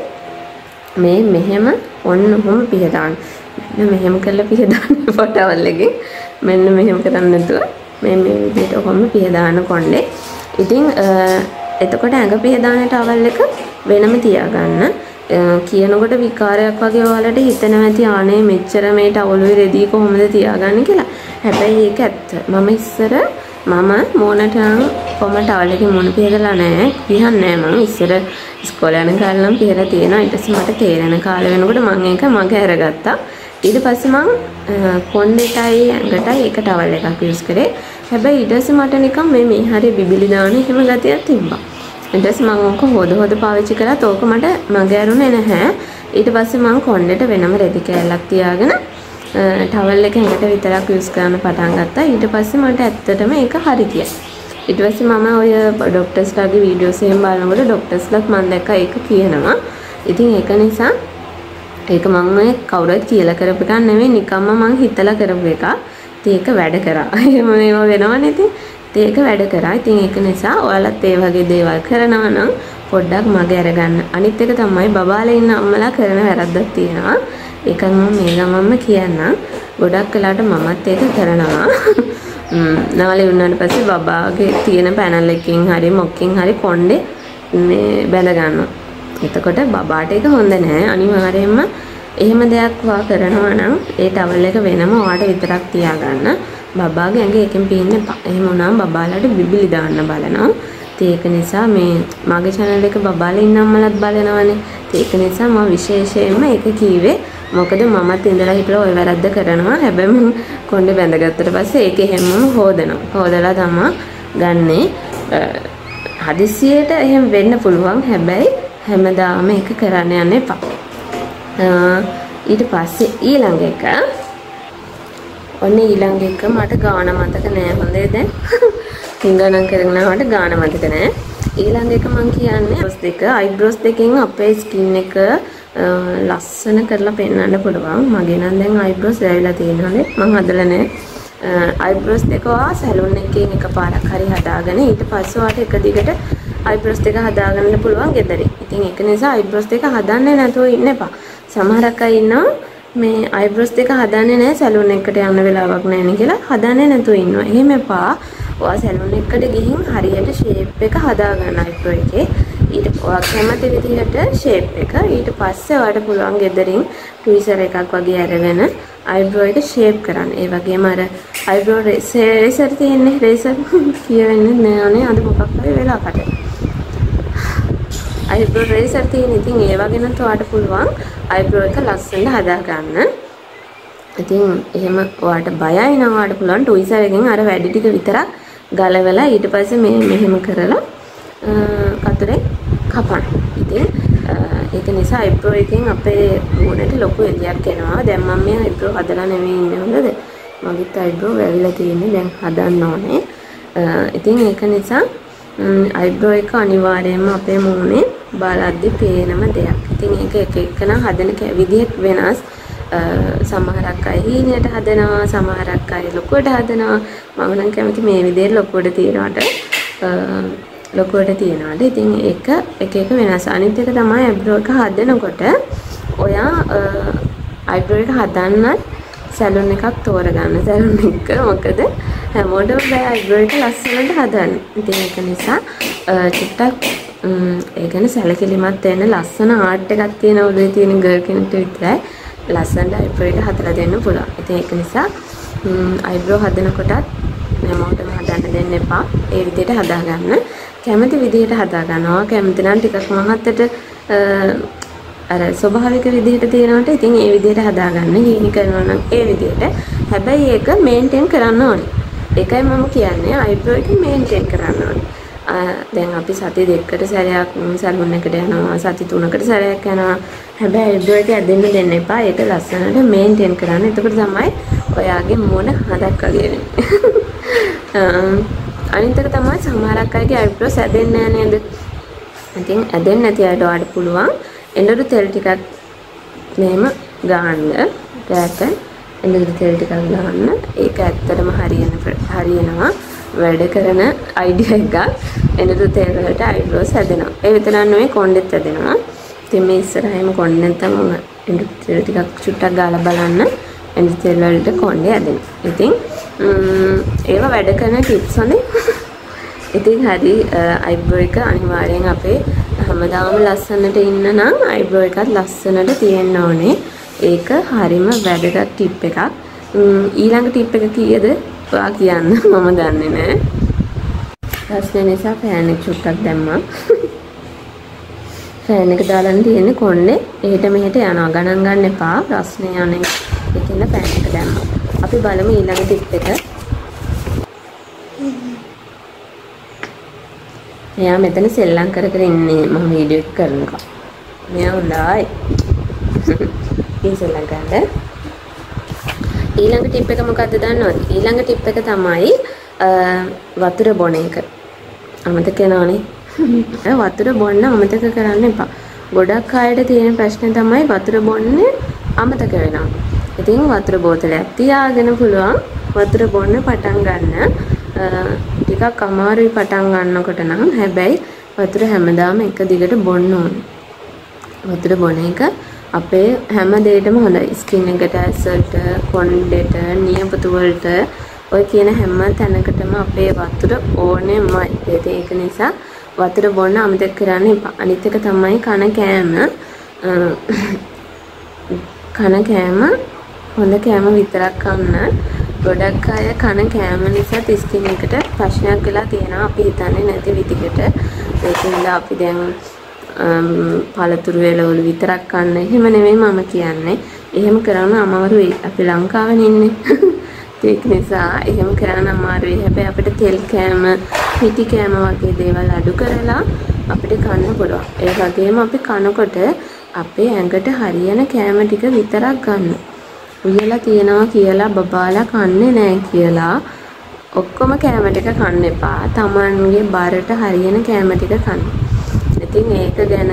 මෙහෙම ඔන්නම පිහදාන්න. මෙහෙම කරලා පිහදාන්න ටවල් එකෙන්. මෙන්න මෙහෙම කරන්න නැතුව මේ විදිහට ඔහොම පිහදාන කොණ්ඩේ. ඉතින් එතකොට ඇඟ පිහදාන ටවල් එක වෙනම තියාගන්න. කියනකොට විකාරයක් වගේ ඔයාලට හිතෙනවා ඇති ආනේ මෙච්චර මේ ටවලුයි රෙදි කොහොමද තියාගන්නේ කියලා. හැබැයි ඒක ඇත්ත. මම ඉස්සර මෝනට නම් කොහොම ටවල් එකේ මොන පිහදලා නැහැ. පිහන්නේ නැහැ මම. ඉස්සර ඉස්කෝලේ යන කාලේ නම් පිහලා තියෙනවා. ඊට පස්සේ මට තේරෙන කාලේ වෙනකොට මම ඒක මගේ අරගත්තා. ඊට පස්සේ මම කොණ්ඩේටයි ඇඟටයි ඒක ටවල් එකක් යූස් කරේ. හැබැයි ඊට පස්සේ මට නිකන් මේ හරිය බිබිලි දාන එහෙම ගතියක් තිබ්බා. ඊට පස්සේ මම ඕක හොද පාවිච්චි කරාත් ඕක මට මගේ අරුනේ නැහැ. ඊට පස්සේ මම කොණ්ඩේට වෙනම රෙදි කෑල්ලක් තියාගෙන ටවල් එක ඇඟට විතරක් යූස් කරන්න පටන් ගත්තා. ඊට පස්සේ මට ඇත්තටම ඒක හරි ගියා. ඊට පස්සේ මම ඔය ડોක්ටර්ස්ලාගේ වීඩියෝස් එහෙම බලනකොට ડોක්ටර්ස්ලාත් මම දැක්කා ඒක කියනවා. ඉතින් ඒක නිසා ඒක මම ඔය කවුරුත් කියලා කරපු එකක් නෙවෙයි නිකම්ම මම හිතලා කරපු එකක්. ඉතින් ඒක වැඩ කරා. එහෙම මේවා වෙනවනේ ඉතින්. ඒක වැඩ කරා. ඉතින් ඒක නිසා ඔයාලත් ඒ වගේ දේවල් කරනවා නම් පොඩ්ඩක් මගේ අරගන්න. අනිත් එක තමයි බබාලා ඉන්න අම්මලා කරන වැරද්දක් තියෙනවා. ඒක මම මේ ගමන්ම කියන්නම්. ගොඩක් වෙලාවට මමත් ඒක කරනවා. නාලේ වුණාට පස්සේ බබාගේ තියෙන පැනල් එකකින් හරි මොකකින් හරි කොණ්ඩේ මේ බැඳ ගන්නවා. එතකොට බබාට ඒක හොඳ නෑ. අනිවාර්යයෙන්ම එහෙම දෙයක් වා කරනවා නම් ඒ ටවල් එක වෙනම ඔයාට විතරක් තියාගන්න. බබාගේ ඇඟ එකෙන් පීන්න එපා. එහෙම වුණාම බබාලාට බිබිලි දාන්න බලනවා. ඒක නිසා මේ මගේ channel එක බබාලා ඉන්න අම්මලාත් බලනවානේ. ඒක නිසා මම විශේෂයෙන්ම ඒක කීවේ. මොකද මමත් ඉඳලා හිටලා ওই වැරද්ද කරනවා. හැබැයි මම කොණ්ඩේ බැඳගත්තට පස්සේ ඒක හැමෝම හොදනවා. හොදලා තමයි ගන්නේ. හදිසියට එහෙම වෙන්න පුළුවන්. හැබැයි හැමදාම ඒක කරන්න යන්න එපා. ඊට පස්සේ ඊළඟ එක මට ගාන මතක නෑ. හොඳේ දැන් හිඟනම් කරගෙන මට ගාන මතක නෑ. ඊළඟ එක මම කියන්නේ අයිබ්‍රෝස් දෙකෙන් අපේ ස්කින් එක ලස්සන කරලා පෙන්වන්න පුළුවන්. මගේ නම් දැන් අයිබ්‍රෝස් වැවිලා තියෙනවානේ. මම හදලා නෑ. අයිබ්‍රෝස් දෙක සැලුන් එකකින් එකපාරක් හරි හදාගෙන ඊට පස්සේ වාට එක දිගට අයිබ්‍රෝස් දෙක හදාගන්න පුළුවන් ගෙදරින්. ඉතින් ඒක නිසා අයිබ්‍රෝස් දෙක හදන්නේ නැතුව ඉන්න එපා. සමහරක් අය ඉන්නවා මේ අයිබ්‍රෝස් දෙක හදන්නේ නැහැ සැලුන් එකට යන්න වෙලාවක් නැහැ නේ කියලා හදන්නේ නැතුව ඉන්නවා. එහෙම එපා. ඔයා සැලුන් එකට ගිහින් හරියට ෂේප් එක හදාගන්න අයිබ්‍රෝ එකේ. ඊට ඔයා කැමති විදිහට ෂේප් එක. ඊට පස්සේ ඔයාට පුළුවන් ගෙදරින් ට්විසර් එකක් වගේ අරගෙන අයිබ්‍රෝ එක ෂේප් කරන්න. ඒ වගේම අර අයිබ්‍රෝ රේසර් තියෙන්නේ. රේසර් කියවෙන්නේ නෑනේ. අද මොකක් හරි වෙලා කට. අයිබ්‍රෝ රේසර් තියෙන. ඉතින් ඒ වගේ නම් ඔයාට පුළුවන් අයිබ්‍රෝ එක ලස්සනට හදාගන්න. ඉතින් එහෙම ඔයාට බයයි නම් ඔයාට පුළුවන් ට්විසර් එකෙන් අර වැඩි ටික විතරක් ගලවලා ඊට පස්සේ මෙහෙම කරලා කතරේ කපන්න. ඉතින් ඒක නිසා අයිබ්‍රෝ එකෙන් අපේ මූණට ලොකු එළියක් එනවා. දැන් මම මේ අයිබ්‍රෝ හදලා නෙවෙයි ඉන්නේ හොඳද? මගේත් අයිබ්‍රෝ වැවිලා තියෙන්නේ. දැන් හදන්න ඕනේ. ඉතින් ඒක නිසා අයිබ්‍රෝ එක අනිවාර්යයෙන්ම අපේ මූණේ බලද්දි පේනම දෙයක්. ඉතින් ඒක එක එකන හදන විදිහක් වෙනස්. සමහරක් අය හීනයට හදනවා, සමහරක් අය ලොකුවට හදනවා. මම නම් කැමති මේ විදිහට ලොකුවට තියනවට ලොකුවට තියනවාට. ඉතින් ඒක එක එක වෙනස්. අනිත් එක තමයි අයිබ්‍රෝ එක හදනකොට ඔයා අයිබ්‍රෝ එක හදන්න සැලුන් එකක් තෝරගන්න. සැලුන් එක මොකද හැමෝටම බෑ අයිබ්‍රෝ එක ලස්සනට හදන්න. ඉතින් ඒක නිසා චුට්ටක් ඒ කියන්නේ සැලකිලිමත් වෙන ලස්සන ආර්ට් එකක් තියෙන ඔළුවේ තියෙන ගර්ල් කෙනෙක්ට විතරයි ලස්සනට අයිබ්‍රෝ එක හදලා දෙන්න පුළුවන්. ඉතින් ඒක නිසා අයිබ්‍රෝ හදනකොටත් හැමෝටම හදන්න දෙන්න එපා. ඒ විදිහට හදාගන්න. කැමති විදිහට හදා ගන්නවා. කැමති නම් ටිකක් මහත්තට අර ස්වභාවික විදිහට තියෙනවට ඉතින් ඒ විදිහට හදා ගන්න. හීනි කරනවා නම් ඒ විදිහට. හැබැයි ඒක මේන්ටේන් කරන්න ඕනේ. ඒකයි මම කියන්නේ අයිබ්‍රෝ එක මේන්ටේන් කරන්න ඕනේ. දැන් අපි සති දෙකකට සැරයක් සැලුන් එකට යනවා, සති තුනකට සැරයක් යනවා. හැබැයි අයිබ්‍රෝ එක ඇදෙන්න දෙන්න එපා. ඒක ලස්සනට මේන්ටේන් කරන්න. එතකොට තමයි ඔයාගේ මූණ හදක් වගේ වෙන්නේ. අනිත් එක තමයි සමහරක් අයගේ අයිබ්‍රෝස් ඇදෙන්නේ නැහැ නේද? ඉතින් ඇදෙන්නේ නැති අයට ඔයාලට පුළුවන් එඬරු තෙල් ටිකක් මෙහෙම ගන්න. රැට එඬරු තෙල් ටිකක් ගන්න. ඒක ඇත්තටම හරියනවා. වැඩ කරන අයිඩියා එකක්. එඬරු තෙල් වලට අයිබ්‍රෝස් ඇදෙනවා. ඒ විතරක් නෙවෙයි කොණ්ඩෙත් ඇදෙනවා. ඉතින් මේ ඉස්සරහින්ම කොණ්ඩෙන් තමයි එඬරු තෙල් ටිකක් චුට්ටක් ගාලා බලන්න. එඬරු තෙල් වලට කොණ්ඩේ ඇදෙනවා. ඉතින් ඒවා වැඩ කරන ටිප්ස් හොඳේ. ඉතින් හරි අයිබ්‍රෝ එක අනිවාර්යෙන් අපේ හැමදාම ලස්සනට ඉන්න නම් අයිබ්‍රෝ එකත් ලස්සනට තියෙන්න ඕනේ. ඒක හරිම වැදගත් ටිප් එකක්. ඊළඟ ටිප් එක කීයද? ඔයා කියන්න. මම දන්නේ නැහැ. රස්නේ නිසා ෆෑන් එක චුට්ටක් දැම්මා. ෆෑන් එක දාලා තියෙන්නේ කොණ්ඩේ එහෙට මෙහෙට යනවා. ගණන් ගන්න එපා. රස්නේ යන්නේ ඒකෙන් ෆෑන් එක දැම්මා. අපි බලමු ඊළඟ ටිප් එක. මෙයා මෙතන සෙල්ලම් කර කර ඉන්නේ මම වීඩියෝ එක කරනකොට. මෙයා හොඳයි. මේ සෙල්ලම් කරන්න. ඊළඟ ටිප් එක මොකද්ද දන්නවද? ඊළඟ ටිප් එක තමයි වතුර බොන එක. අමතක කරනවනේ. වතුර බොන්න අමතක කරන්න එපා. ගොඩක් අයට තියෙන ප්‍රශ්නේ තමයි වතුර බොන්නේ අමතක වෙනවා. ඉතින් වතුර බෝතලයක් තියාගෙන පුළුවන් වතුර බොන්න පටන් ගන්න. ටිකක් අමාරුයි පටන් ගන්නකොට නම්. හැබැයි වතුර හැමදාම එක දිගට බොන්න ඕනේ. වතුර බොන එක අපේ හැම දෙයකටම හොඳයි. ස්කින් එකට, ඇසට, කොණ්ඩෙට, නියපොතු වලට ඔය කියන හැම තැනකටම අපේ වතුර ඕනෙමයි. ඒක නිසා වතුර බොන්න අමතක කරන්න එපා. අනිත් එක තමයි කන කෑම. හොඳ කෑම විතරක් කන්න. ගොඩක් අය කන කෑම නිසා ස්කින් එකට ප්‍රශ්නයක් වෙලා තියෙනවා. අපි හිතන්නේ නැති විදිහට. ඒකෙන්ද අපි දැන් පළතුරු වේලවලු විතරක් කන්න. එහෙම නෙමෙයි මම කියන්නේ. එහෙම කරන අමාරුයි. අපි ලංකාවේ ඉන්නේ. ඒක නිසා එහෙම කරන්න අමාරුයි. හැබැයි අපිට තෙල් කෑම, පිටි කෑම වගේ දේවල් අඩු කරලා අපිට කන්න පුළුවන්. ඒ වගේම අපි කනකොට අපේ ඇඟට හරියන කෑම ටික විතරක් ගන්න. උයලා තියනවා කියලා බබාලා කන්නේ නැහැ කියලා ඔක්කොම කෑම ටික කන්න එපා. Tamanගේ බරට හරියන කෑම ටික කන්න. ඉතින් ඒක ගැන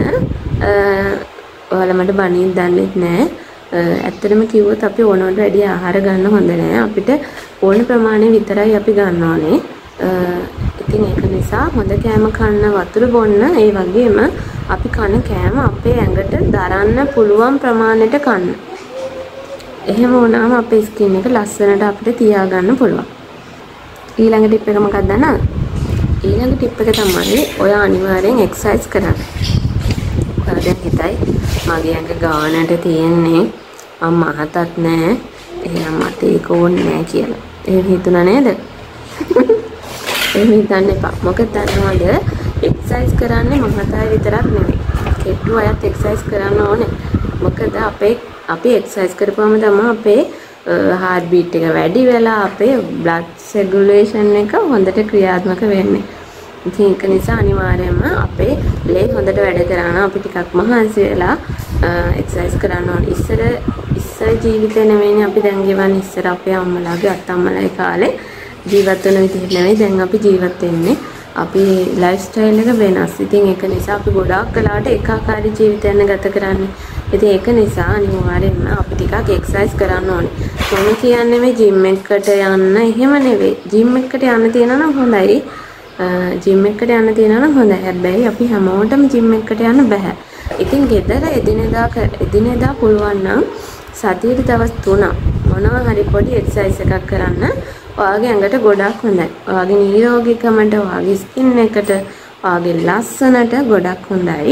ඔයාලා මට බණින් දන්නෙත් නැහැ. ඇත්තටම කිව්වොත් අපි ඕනකට වැඩි ආහාර ගන්න හොඳ නැහැ. අපිට ඕන ප්‍රමාණය විතරයි අපි ගන්න ඕනේ. ඉතින් ඒක නිසා හොඳ කෑම කන්න, වතුර බොන්න, ඒ වගේම අපි කන කෑම අපේ ඇඟට දරන්න පුළුවන් ප්‍රමාණයට කන්න. එහෙම වුණාම අපේ ස්කින් එක ලස්සනට අපිට තියාගන්න පුළුවන්. ඊළඟ ටිප් එක මොකක්ද දන්නවද? ඊළඟ ටිප් එක තමයි ඔය අනිවාර්යෙන් එක්සර්සයිස් කරන්න. ඔයාලා දැන් හිතයි මගේ ඇඟ ගානට තියෙන්නේ මම මහතත් නෑ එහෙනම් මට ඒක ඕනේ නෑ කියලා. එහෙම හිතුණා නේද? එහෙම හිතන්න එපා. මොකද දන්නවද? එක්සර්සයිස් කරන්නේ මහතයි විතරක් නෙවෙයි. කෙට්ටු අයත් එක්සර්සයිස් කරන්න ඕනේ. මොකද අපි එක්සර්සයිස් කරපුවම තමයි අපේ heart beat එක වැඩි වෙලා අපේ blood circulation එක හොඳට ක්‍රියාත්මක වෙන්නේ. ඉතින් ඒක නිසා අනිවාර්යයෙන්ම අපේ ලේ හොඳට වැඩ කරන අපි ටිකක් මහන්සි වෙලා එක්සර්සයිස් කරන්න ඕනේ. ඉස්සර ජීවිතේ නෙවෙයිනේ අපි දැන් ගෙවන්නේ. ඉස්සර අපේ අම්මලාගේ අත්තම්මලාගේ කාලේ ජීවත් වෙන විදිහට නෙවෙයි දැන් අපි ජීවත් වෙන්නේ. අපි ලයිෆ් ස්ටයිල් එක වෙනස්. ඉතින් ඒක නිසා අපි ගොඩාක් වෙලාවට ඒකාකාරී ජීවිතයක් ගත කරන්නේ. ඉතින් ඒක නිසා අනිවාර්යෙන්ම අපි ටිකක් එක්සර්සයිස් කරන්න ඕනේ. මම කියන්නේ මේ ජිම් එකකට යන්න එහෙම නෙවෙයි. ජිම් එකකට යන්න තියෙනවා නම් හොඳයි. ජිම් එකකට යන්න තියෙනවා නම් හොඳයි. හැබැයි අපි හැමෝටම ජිම් එකකට යන්න බෑ. ඉතින් ගෙදර එදිනෙදා පුළුවන් නම් සතියේ දවස් 3 මොනවා හරි පොඩි එක්සර්සයිස් එකක් කරන්න. ඔයාගේ ඇඟට ගොඩක් හොඳයි. ඔයාගේ නිරෝගීකමට, ඔයාගේ ස්කින් එකට, ඔයාගේ ලස්සනට ගොඩක් හොඳයි.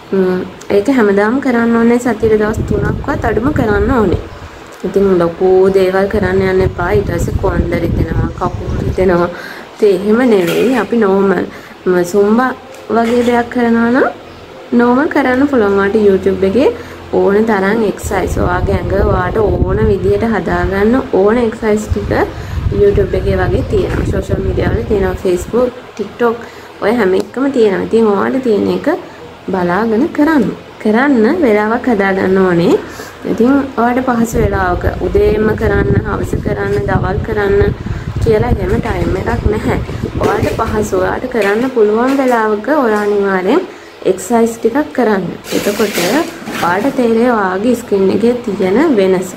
ඒක හැමදාම කරන්න ඕනේ සතියේ දවස් 3ක්වත් අඩුම කරන්න ඕනේ. ඉතින් ලොකු දේවල් කරන්න යන්න එපා. ඊට පස්සේ කොන්ද රිදෙනවා, කකුල් රිදෙනවා. ඒ එහෙම නෙවෙයි. අපි නෝමල් සුම්බා වගේ දෙයක් කරනවා නම් නෝමල් කරන්න පුළුවන්. වාට YouTube එකේ ඕන තරම් එක්සර්සයිස් ඔයාගේ ඇඟ ඔයාට ඕන විදියට හදාගන්න ඕන එක්සර්සයිස් ටික YouTube එකේ වගේ තියෙනවා. සෝෂල් මීඩියා වල තියෙනවා. Facebook, TikTok ඔය හැම එකම තියෙනවා. ඉතින් ඔයාලට තියෙන එක බලාගෙන කරන්න වෙලාවක් හදාගන්න ඕනේ. ඉතින් ඔයාලට පහසු වෙලාවක උදේම කරන්න, හවස කරන්න, දවල් කරන්න කියලා එහෙම ටයිම් එකක් නැහැ. ඔයාලට පහසු ඔයාලට කරන්න පුළුවන් වෙලාවක ඔයා අනිවාර්යෙන් එක්සර්සයිස් ටිකක් කරන්න. එතකොට ඔයාලට තේරෙයි ඔයාගේ ස්කින් එකේ තියෙන වෙනස.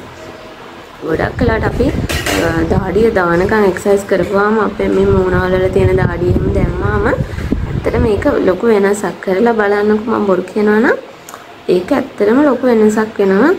ගොඩක් කලකට අපි දාඩිය දානකම් එක්සර්සයිස් කරපුවාම අපේ මේ මූණවල තියෙන දාඩිය එහෙම දැම්මාම ඇත්තට මේක ලොකු වෙනසක් කරලා බලන්නකෝ. මම බොරු කියනවා නම් ඒක ඇත්තටම ලොකු වෙනසක් වෙනවා.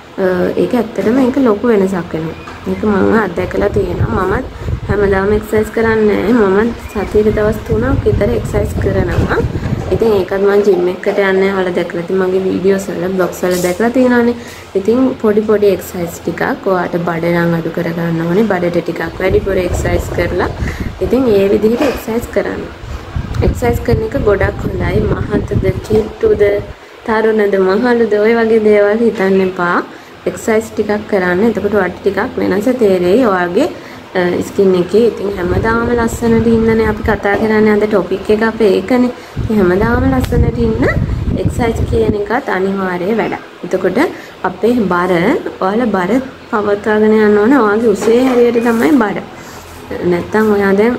ඒක ඇත්තටම ඒක ලොකු වෙනසක් වෙනවා. මේක මම අත්දැකලා තියෙනවා. මමත් හැමදාම එක්සර්සයිස් කරන්නේ නැහැ. මම සතියේ දවස් 3ක් විතර එක්සර්සයිස් කරනවා. ඉතින් ඒකත් මම ජිම් එකකට යන්නේ වල දැකලා ඉතින් මගේ වීඩියෝස් වල බ්ලොග්ස් වල දැකලා තියෙනවානේ. ඉතින් පොඩි එක්සර්සයිස් ටිකක් ඔයාට බඩ නම් අඩු කර ගන්න ඕනේ. බඩට ටිකක් වැඩිපුර එක්සර්සයිස් කරලා ඉතින් ඒ විදිහට එක්සර්සයිස් කරන්න. එක්සර්සයිස් කරන එක ගොඩක් හොඳයි. මහතද, කිට්ටුද, තරුණද, මහලුද ඔය වගේ දේවල් හිතන්න එපා. එක්සර්සයිස් ටිකක් කරන්න. එතකොට වට ටිකක් වෙනස තේරෙයි ඔයාගේ ස්කින් එකේ. ඉතින් හැමදාම ලස්සනට ඉන්නනේ අපි කතා කරන්නේ. අද ටොපික් එක අපේ ඒකනේ. හැමදාම ලස්සනට ඉන්න එක්සර්සයිස් කියන එකත් අනිවාර්ය වැඩක්. එතකොට අපේ බර ඔයාලා බර පවත්වාගෙන යන්න ඕන. ඔයාගේ උසේ හැරියට තමයි බර. නැත්තම් ඔයා දැන්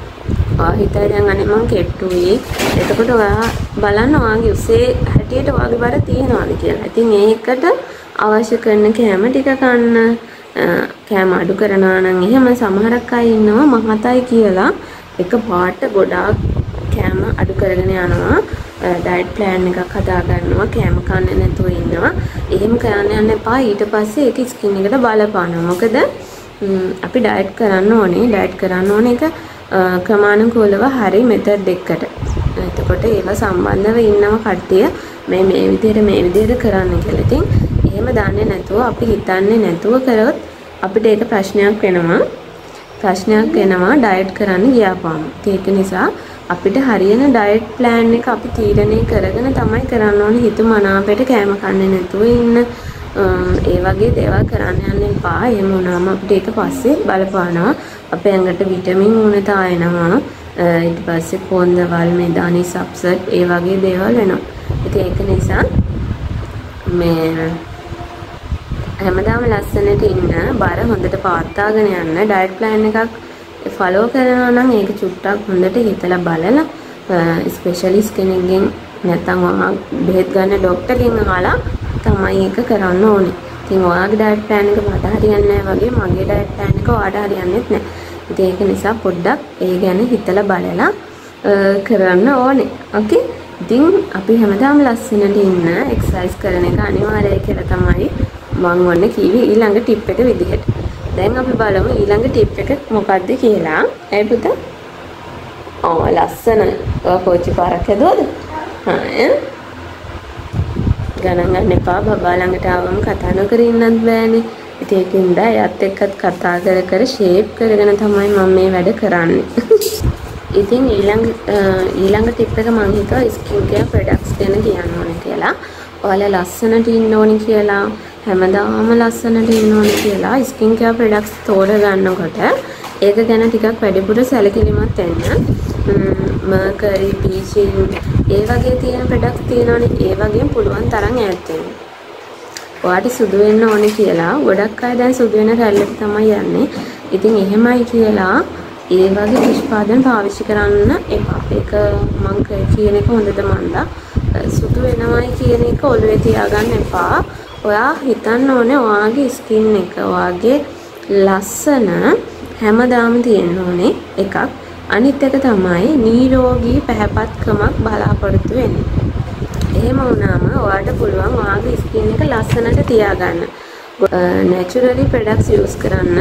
හිතේ දැන් අනේ මං කෙට්ටුයි. එතකොට ඔයා බලන්න ඔයාගේ උසේ හැටියට ඔයාගේ බර තියනවාද කියලා. ඉතින් ඒකට අවශ්‍ය කරන කෑම ටික කන්න. කෑම අඩු කරනවා නම් එහෙම සමහරක් අය ඉන්නවා මහතයි කියලා එක පාට ගොඩාක් කෑම අඩු කරගෙන යනවා. ඩයට් ප්ලෑන් එකක් හදා ගන්නවා. කෑම කන්නේ නැතුව ඉන්නවා. එහෙම කරන්න යන්න එපා. ඊට පස්සේ ඒක ස්කින් එකට බලපානවා. මොකද අපි ඩයට් කරන්න ඕනේ. ඩයට් කරන්න ඕනේ එක ක්‍රමානුකූලව හරි මෙතඩ් එකකට. එතකොට ඒව සම්බන්ධව ඉන්නව කට්ටිය මේ විදිහට කරන්න කියලා. ඉතින් එහෙම දන්නේ නැතුව අපි හිතන්නේ නැතුව කරොත් අපිට ඒක ප්‍රශ්නයක් වෙනවා. ඩයට් කරන්න ගියාපාම. ඒක නිසා අපිට හරියන ඩයට් ප්ලෑන් එක අපි තීරණය කරගෙන තමයි කරන්න ඕනේ. හිතුමනාපයට කෑම කන්නේ නැතුව ඉන්න ඒ වගේ දේවල් කරන්න යන්න එපා. එහෙම වුණාම අපිට ඒක පස්සේ බලපානවා. අපේ ඇඟට විටමින් උණත ආයනවා. ඊට පස්සේ කොන්දවල්, මෙදානි, සබ්සට් ඒ වගේ දේවල් වෙනවා. ඉතින් ඒක නිසා මේ හැමදාම ලස්සනට ඉන්න බර හොඳට පවත්වාගෙන යන්න ඩයට් ප්ලෑන් එකක් ෆලෝ කරනවා නම් ඒක චුට්ටක් හොඳට හිතලා බලලා ස්පෙෂලිස්ට් කෙනෙක්ගෙන් නැත්නම් බෙහෙත් ගන්න ડોක්ටර්ගෙන් අහලා තමයි ඒක කරන්න ඕනේ. ඉතින් ඔයාගේ ඩයට් ප්ලෑන් එක මට හරියන්නේ නැහැ වගේ මගේ ඩයට් ප්ලෑන් එක ඔයාට හරියන්නේත් නැහැ. ඉතින් ඒක නිසා පොඩ්ඩක් ඒ ගැන හිතලා බලලා කරන්න ඕනේ. ඕකේ? ඉතින් අපි හැමදාම ලස්සනට ඉන්න එක්සර්සයිස් කරන එක අනිවාර්යයි කියලා තමයි මම ඔන්න කිව්වේ ඊළඟ ටිප් එක විදිහට. දැන් අපි බලමු ඊළඟ ටිප් එක මොකක්ද කියලා. ඒ පුතා. ලස්සන කොච්චි පාරක් හදුවද? ගණන් ගන්න එපා. බබා ළඟට ආවම කතා නොකර ඉන්නත් බෑනේ. ඉතින් ඒකින්ද එයත් එක්කත් කතා කර ෂේප් කරගෙන තමයි මම මේ වැඩ කරන්නේ. ඉතින් ඊළඟ ටිප් එක මම හිතුවා ස්කින් කෙයාර් ප්‍රොඩක්ට්ස් ගැන කියන්න ඕනේ කියලා. ඔයාලා ලස්සනට ඉන්න ඕනේ කියලා හැමදාම ලස්සනට ඉන්න ඕනේ කියලා ස්කින් කෙයාර් ප්‍රොඩක්ට්ස් තෝරගන්නකොට ඒක ගැන ටිකක් වැඩිපුර සැලකිලිමත් වෙන්න. මර්කරි, පීචින් ඒ වගේ තියෙන ප්‍රොඩක්ට්ස් තියෙනවානේ. ඒ වගේම පුළුවන් තරම් ඈත් වෙන්න. ඔයාට සුදු වෙන්න ඕනේ කියලා ගොඩක් අය දැන් සුදු වෙන රැල්ලට තමයි යන්නේ. ඉතින් එහෙමයි කියලා ඒ වගේ නිෂ්පාදන පාවිච්චි කරන්න එපා. ඒක මම කියන එක හොඳද මන්දා. සුදු වෙනවයි කියන එක ඔළුවේ තියාගන්න එපා. ඔයා හිතන්න ඕනේ ඔයාගේ ස්කින් එක ඔයාගේ ලස්සන හැමදාම තියෙන්න ඕනේ එකක්. අනිත් එක තමයි නිරෝගී පැහැපත්කමක් බලාපොරොත්තු වෙන්නේ. එහෙම වුණාම ඔයාට පුළුවන් ඔයාගේ ස්කින් එක ලස්සනට තියාගන්න. naturally products use කරන්න.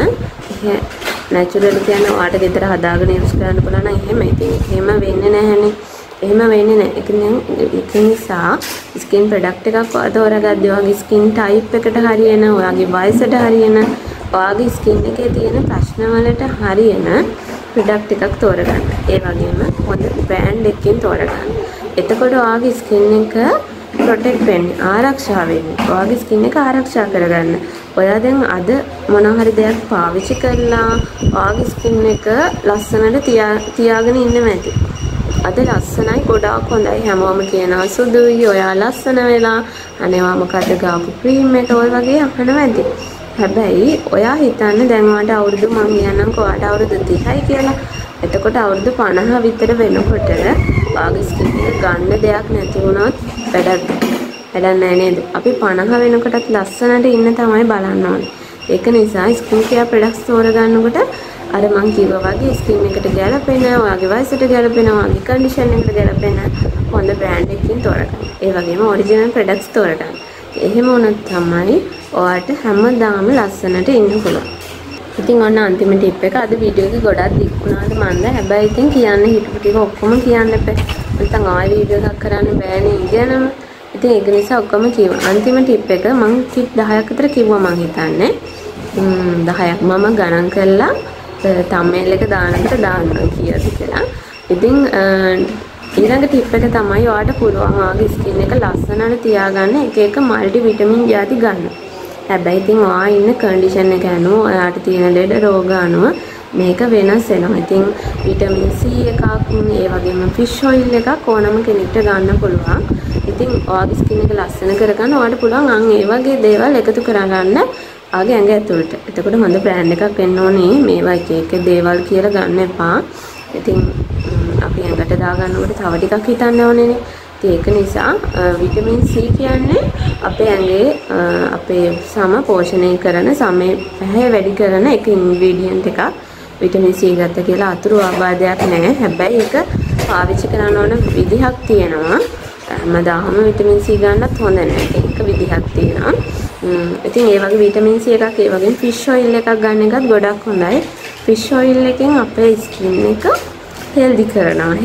naturally කියන්නේ ඔයාට ගෙදර හදාගෙන use කරන්න පුළුවන් නම් එහෙම. ඉතින් එහෙම වෙන්නේ නැහැනේ. එහෙම වෙන්නේ නැහැ. ඒක නිසා ස්කින් ප්‍රොඩක්ට් එකක් තෝරගද්දී ඔයාගේ ස්කින් ටයිප් එකට හරියන, ඔයාගේ වයසට හරියන, ඔයාගේ ස්කින් එකේ තියෙන ප්‍රශ්න වලට හරියන ප්‍රොඩක්ට් එකක් තෝරගන්න. ඒ වගේම හොඳ බ්‍රෑන්ඩ් එකකින් තෝරගන්න. එතකොට ඔයාගේ ස්කින් එක ප්‍රොටෙක්ට් වෙන්නේ, ආරක්ෂා වෙන්නේ. ඔයාගේ ස්කින් එක ආරක්ෂා කරගන්න. ඔයා දැන් අද මොන හරි දෙයක් පාවිච්චි කරලා ඔයාගේ ස්කින් එක ලස්සනට තියාගෙන ඉන්න මැති. අද ලස්සනයි, ගොඩාක් හොඳයි, හැමෝම කියනවා සුදුයි, ඔයා ලස්සන වෙලා, අනේවා මොකද ගාපු ක්‍රීම් එක ඔය වගේ අහනවා ඇති. හැබැයි ඔයා හිතන්න දැන් ඔයාට අවුරුදු මං කියනනම් ඔයාට අවුරුදු 30යි කියලා. එතකොට අවුරුදු 50 විතර වෙනකොට ඔයාගේ ස්කින් එක ගන්න දෙයක් නැති වුණොත් වැඩක් නැහැ නේද? අපි 50 වෙනකොටත් ලස්සනට ඉන්න තමයි බලන්න ඕනේ. ඒක නිසා ස්කින් කෙයාර් ප්‍රොඩක්ට්ස් තෝරගන්නකොට අර මං කිව්වා වගේ ස්කින් එකට ගැලපෙන, ඔයාගේ වයසට ගැලපෙන, ඔයාගේ කන්ඩිෂන් එකට ගැලපෙන හොඳ බ්‍රෑන්ඩ් එකකින් තෝරගන්න. ඒ වගේම ඔරිජිනල් ප්‍රොඩක්ට්ස් තෝරගන්න. එහෙම වුණොත් තමයි ඔයාට හැමදාම ලස්සනට ඉන්න පුළුවන්. ඉතින් ඔන්න අන්තිම ටිප් එක. අද වීඩියෝ එක ගොඩක් දික් වුණාට මන්ද. හැබැයි ඉතින් කියන්න හිතපු ටික ඔක්කොම කියන්න එපා. නැත්නම් ආයෙ වීඩියෝ එකක් කරන්න බෑනේ ඉගෙනම. ඉතින් ඒක නිසා ඔක්කොම කිව්වා. අන්තිම ටිප් එක මං ටිප් 10ක් විතර කිව්වා මං හිතන්නේ. 10ක් මම ගණන් කරලා thumbnail එක දානකට දාන්නවා කියලා. ඉතින් ඊළඟ ටිප් එක තමයි ඔයාට පුළුවන් ඔයාගේ ස්කින් එක ලස්සනට තියාගන්න එක මල්ටි විටමින් ಜಾති ගන්න. හැබැයි ඉතින් ඔයා ඉන්න කන්ඩිෂන් එක අනුව ඔයාට තියෙන ලෙඩ රෝග අනුව මේක වෙනස් වෙනවා. ඉතින් විටමින් C එකක්, ඒ වගේම ෆිෂ් ඔයිල් එකක් ඕනම කෙනෙක්ට ගන්න පුළුවන්. ඉතින් ඔයාගේ ස්කින් එක ලස්සන කරගන්න ඔයාට පුළුවන් ඒ වගේ දේවල් එකතු කරගන්න ආගේ ඇඟ ඇතුළට. එතකොට හොඳ බ්‍රෑන්ඩ් එකක් වෙන්න ඕනේ. මේවා එක දේවල් කියලා ගන්න එපා. ඉතින් අපි ඇඟට දාගන්නකොට තව ටිකක් හිතන්න ඕනේනේ. ඒක නිසා විටමින් C කියන්නේ අපේ ඇඟේ අපේ සම පෝෂණය කරන සමේ පැහැ වැඩි කරන එක ඉන්ග්‍රීඩියන්ට් එකක්. විටමින් C ගත්ත කියලා අතුරු ආබාධයක් නැහැ. හැබැයි ඒක පාවිච්චි කරන්න ඕන විදිහක් තියෙනවා. හැමදාම විටමින් C ගන්නත් හොඳ නැහැ. ඒක විදිහක් තියෙනවා. ඉතින් ඒ වගේ විටමින් C එකක්, ඒ වගේම ෆිෂ් ඔයිල් එකක් ගන්න එකත් ගොඩක් හොඳයි. ෆිෂ් ඔයිල් එකෙන් අපේ ස්කින් එක හෙල්දි කරනවා.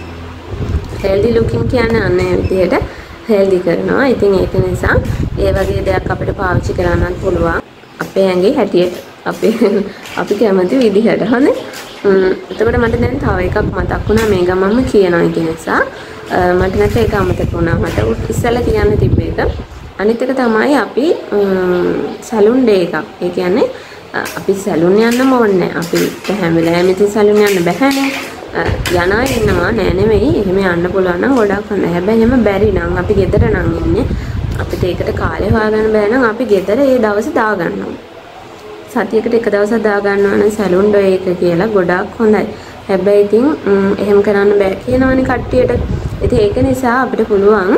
හෙල්දි ලුකින් කියන්නේ අනේ විදිහට හෙල්දි කරනවා. ඉතින් ඒක නිසා ඒ වගේ දෙයක් අපිට පාවිච්චි කරන්නත් පුළුවන්. අපේ ඇඟේ හැටියට අපි කැමති විදිහට. හොඳයි. එතකොට මට දැන් තව එකක් මතක් වුණා මේ ගමන්ම කියනවා කියන නිසා. මට නැත්නම් ඒක අමතක වුණා. මට ඉස්සෙල්ලා කියන්න තිබ්බ එක. අනිත් එක තමයි අපි සැලුන් ඩේ එකක්. ඒ කියන්නේ අපි සැලුන් යන්නම ඕනේ. අපි හැම වෙලාවෙම ඉතින් සැලුන් යන්න බැහැනේ. යන අය ඉන්නවා නෑ නෙමෙයි. එහෙම යන්න පුළුවන් නම් ගොඩක් හොඳයි. හැබැයි එහෙම බැරි නම් අපි ගෙදර නම් ඉන්නේ. අපිට ඒකට කාලේ හොයාගන්න බැහැ නම් අපි ගෙදර ඒ දවසේ දාගන්නවා. සතියකට එක දවසක් දාගන්නවා නම් සැලුන් ඩේ එක කියලා ගොඩක් හොඳයි. හැබැයි ඉතින් එහෙම කරන්න බෑ කියනවනේ කට්ටියට. ඉතින් ඒක නිසා අපිට පුළුවන්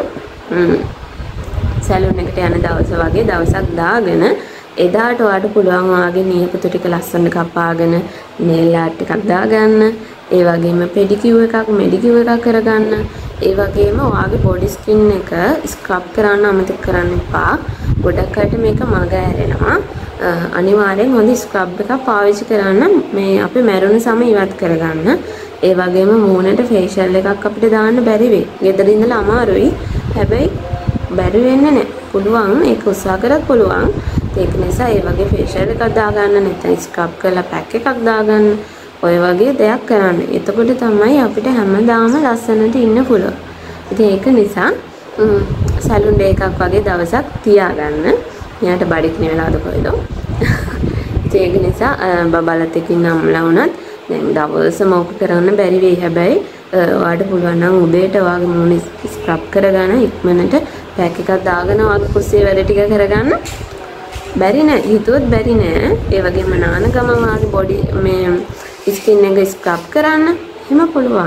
සැලුන් එකට යන දවස වගේ දවසක් දාගෙන එදාට ඔයාට පුළුවන් ඔයාගේ නියපොතු ටික ලස්සනට කපාගෙන nail art ටිකක් දාගන්න. ඒ වගේම පෙඩිකියුර් එකක්, මෙඩිකියුර් එකක් කරගන්න. ඒ වගේම ඔයාගේ බොඩි ස්කින් එක ස්ක්‍රබ් කරන්න අමතක කරන්න එපා. ගොඩක් අයට මේක මග ඇරෙනවා. අනිවාර්යෙන් හොඳ ස්ක්‍රබ් එකක් පාවිච්චි කරන්න මේ අපි මැරුණ සම ඉවත් කරගන්න. ඒ වගේම මූණට ෆේෂියල් එකක් අපිට දාන්න බැරි වෙයි. ගෙදර ඉඳලා අමාරුයි. හැබැයි බැරි වෙන්නේ නැහැ. පුළුවන් ඒක උත්සාහ කරත් පුළුවන්. ඒක නිසා ඒ වගේ ෆේෂියල් එකක් දාගන්න, නැත්නම් ස්ක්‍රබ් කරලා පැක් එකක් දාගන්න. ඔය වගේ දෙයක් කරන්න. එතකොට තමයි අපිට හැමදාම ලස්සනට ඉන්න පුළුවන්. ඉතින් ඒක නිසා සැලුන් ඩේ එකක් වගේ දවසක් තියාගන්න. මෙයාට බඩික් නෙවෙලාද කොහෙද? ඒක නිසා බබලත් එක්කින් නම්ලා වුණත් දැන් දවසම ඕක කරන්න බැරි වෙයි. හැබැයි ඔයාට පුළුවන් නම් උදේට ඔයාගේ මූණ ස්ක්‍රබ් කරගන්න, ඉක්මනට පැක් එකක් දාගෙන ඔයාගේ කුස්සියේ වැඩ ටික කරගන්න. බැරි නෑ, හිතුවොත් බැරි නෑ. ඒ වගේම නාන ගමන් ඔයාගේ බොඩි මේ ස්කින් එක ස්ක්‍රබ් කරන්න එහෙම පුළුවන්.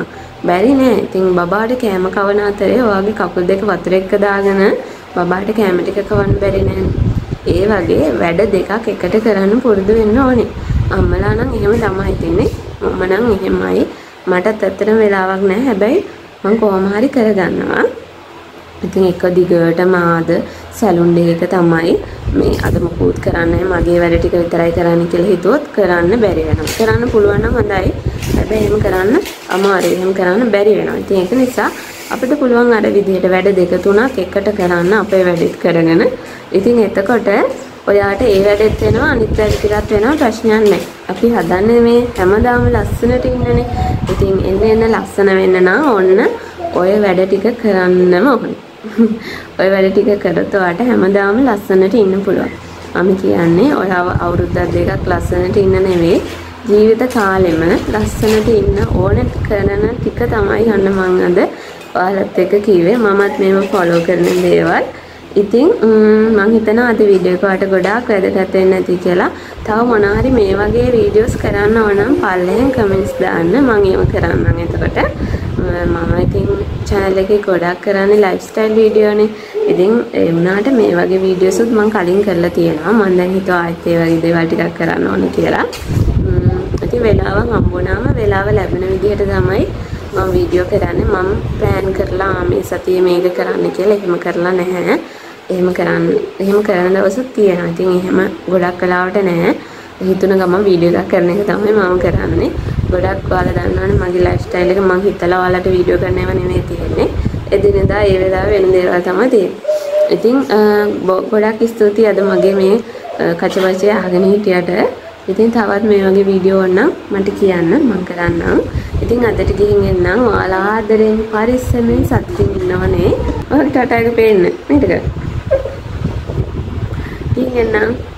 බැරි නෑ. ඉතින් බබාට කෑම කවන අතරේ ඔයාගේ කකුල් දෙක වතුර එක්ක දාගෙන බබාට කෑම ටික කවන්න බැරි නෑ. ඒ වගේ වැඩ දෙකක් එකට කරන්න පුරුදු වෙන්න ඕනේ. අම්මලා නම් එහෙම තමයි තින්නේ. මම නම් එහෙමයි. මටත් ඇත්තටම වෙලාවක් නෑ. හැබැයි මම කොහොම හරි කරගන්නවා. ඉතින් එක දිගටම ආද සැලුන් එකක තමයි මේ අද මොකුත් කරන්නේ මගේ වැඩ ටික විතරයි කරන්න කියලා හිතුවොත් කරන්න බැරි වෙනවා. කරන්න පුළුවන් නම් හොඳයි. හැබැයි එහෙම කරන්න අමාරුයි. එහෙම කරන්න බැරි වෙනවා. ඉතින් ඒක නිසා අපිට පුළුවන් අර විදිහට වැඩ දෙක තුනක් එකට කරන්න අපේ වැඩෙත් කරගෙන. ඉතින් එතකොට ඔයාට ඒ වැඩෙත් වෙනවා අනිත් වැඩ ටිකත් වෙනවා ප්‍රශ්නයක් නැහැ. අපි හදන්නේ මේ හැමදාම ලස්සනට ඉන්නනේ. ඉතින් එන්න ලස්සන වෙන්න නම් ඔන්න ඔය වැඩ ටික කරන්නම ඕනේ. ඔය වැඩ ටික කරත් ඔයාට හැමදාම ලස්සනට ඉන්න පුළුවන්. මම කියන්නේ ඔයාව අවුරුද්දක් දෙකක් ලස්සනට ඉන්න නෙවෙයි ජීවිත කාලෙම ලස්සනට ඉන්න ඕන කරන ටික තමයි අන්න මම අද ඔයාලත් එක්ක කිව්වේ. මමත් මේව ෆලෝ කරන දේවල්. ඉතින් මම හිතනවා අද වීඩියෝ එක ඔයාලට ගොඩාක් වැදගත් වෙන්න ඇති කියලා. තව මොනවා හරි මේ වගේ වීඩියෝස් කරන්න ඕන නම් පල්ලෙහෙන් කමෙන්ට්ස් දාන්න. මම ඒව කරන්නම්. එතකොට මම ඉතින් channel එකේ ගොඩක් කරන්නේ ලයිෆ්ස්ටයිල් වීඩියෝනේ. ඉතින් ඒ වුණාට මේ වගේ වීඩියෝස් උත් මම කලින් කරලා තියෙනවා. මම දැන් හිතුවා ආයෙත් ඒ වගේ දේවල් ටිකක් කරන්න ඕනේ කියලා. ඉතින් වෙලාවක් හම්බුනාම වෙලාව ලැබෙන විදිහට තමයි මම වීඩියෝ කරන්නේ. මම ප්ලෑන් කරලා මේ සතියේ මේක කරන්න කියලා එහෙම කරලා නැහැ. එහෙම කරන දවසුත් තියෙනවා. ඉතින් එහෙම ගොඩක් වෙලාවට නැහැ. හිතුණ ගමන් වීඩියෝ එකක් කරන එක තමයි මම කරන්නේ. ගොඩක් ඔයාලා දන්නවනේ මගේ ලයිෆ් ස්ටයිල් එක මම හිතලා ඔයාලට වීඩියෝ කරන ඒවා නෙමෙයි තියෙන්නේ. එදිනෙදා ඒ වෙලාවේ වෙන දේවල් තමයි තියෙන්නේ. ඉතින් ගොඩක් ස්තුතියි අද මගේ මේ කචවචය අහගෙන හිටියට. ඉතින් තවත් මේ වගේ වීඩියෝ ඕනනම් මට කියන්න මම කරන්නම්. ඉතින් අදට ගිහින් එන්නම්. ඔයාලා ආදරෙන් පරිස්සමෙන් සතුටින් ඉන්නවනේ. ඔයාලට ටටා එක පේන්න. මේක. ගිහින් එන්නම්.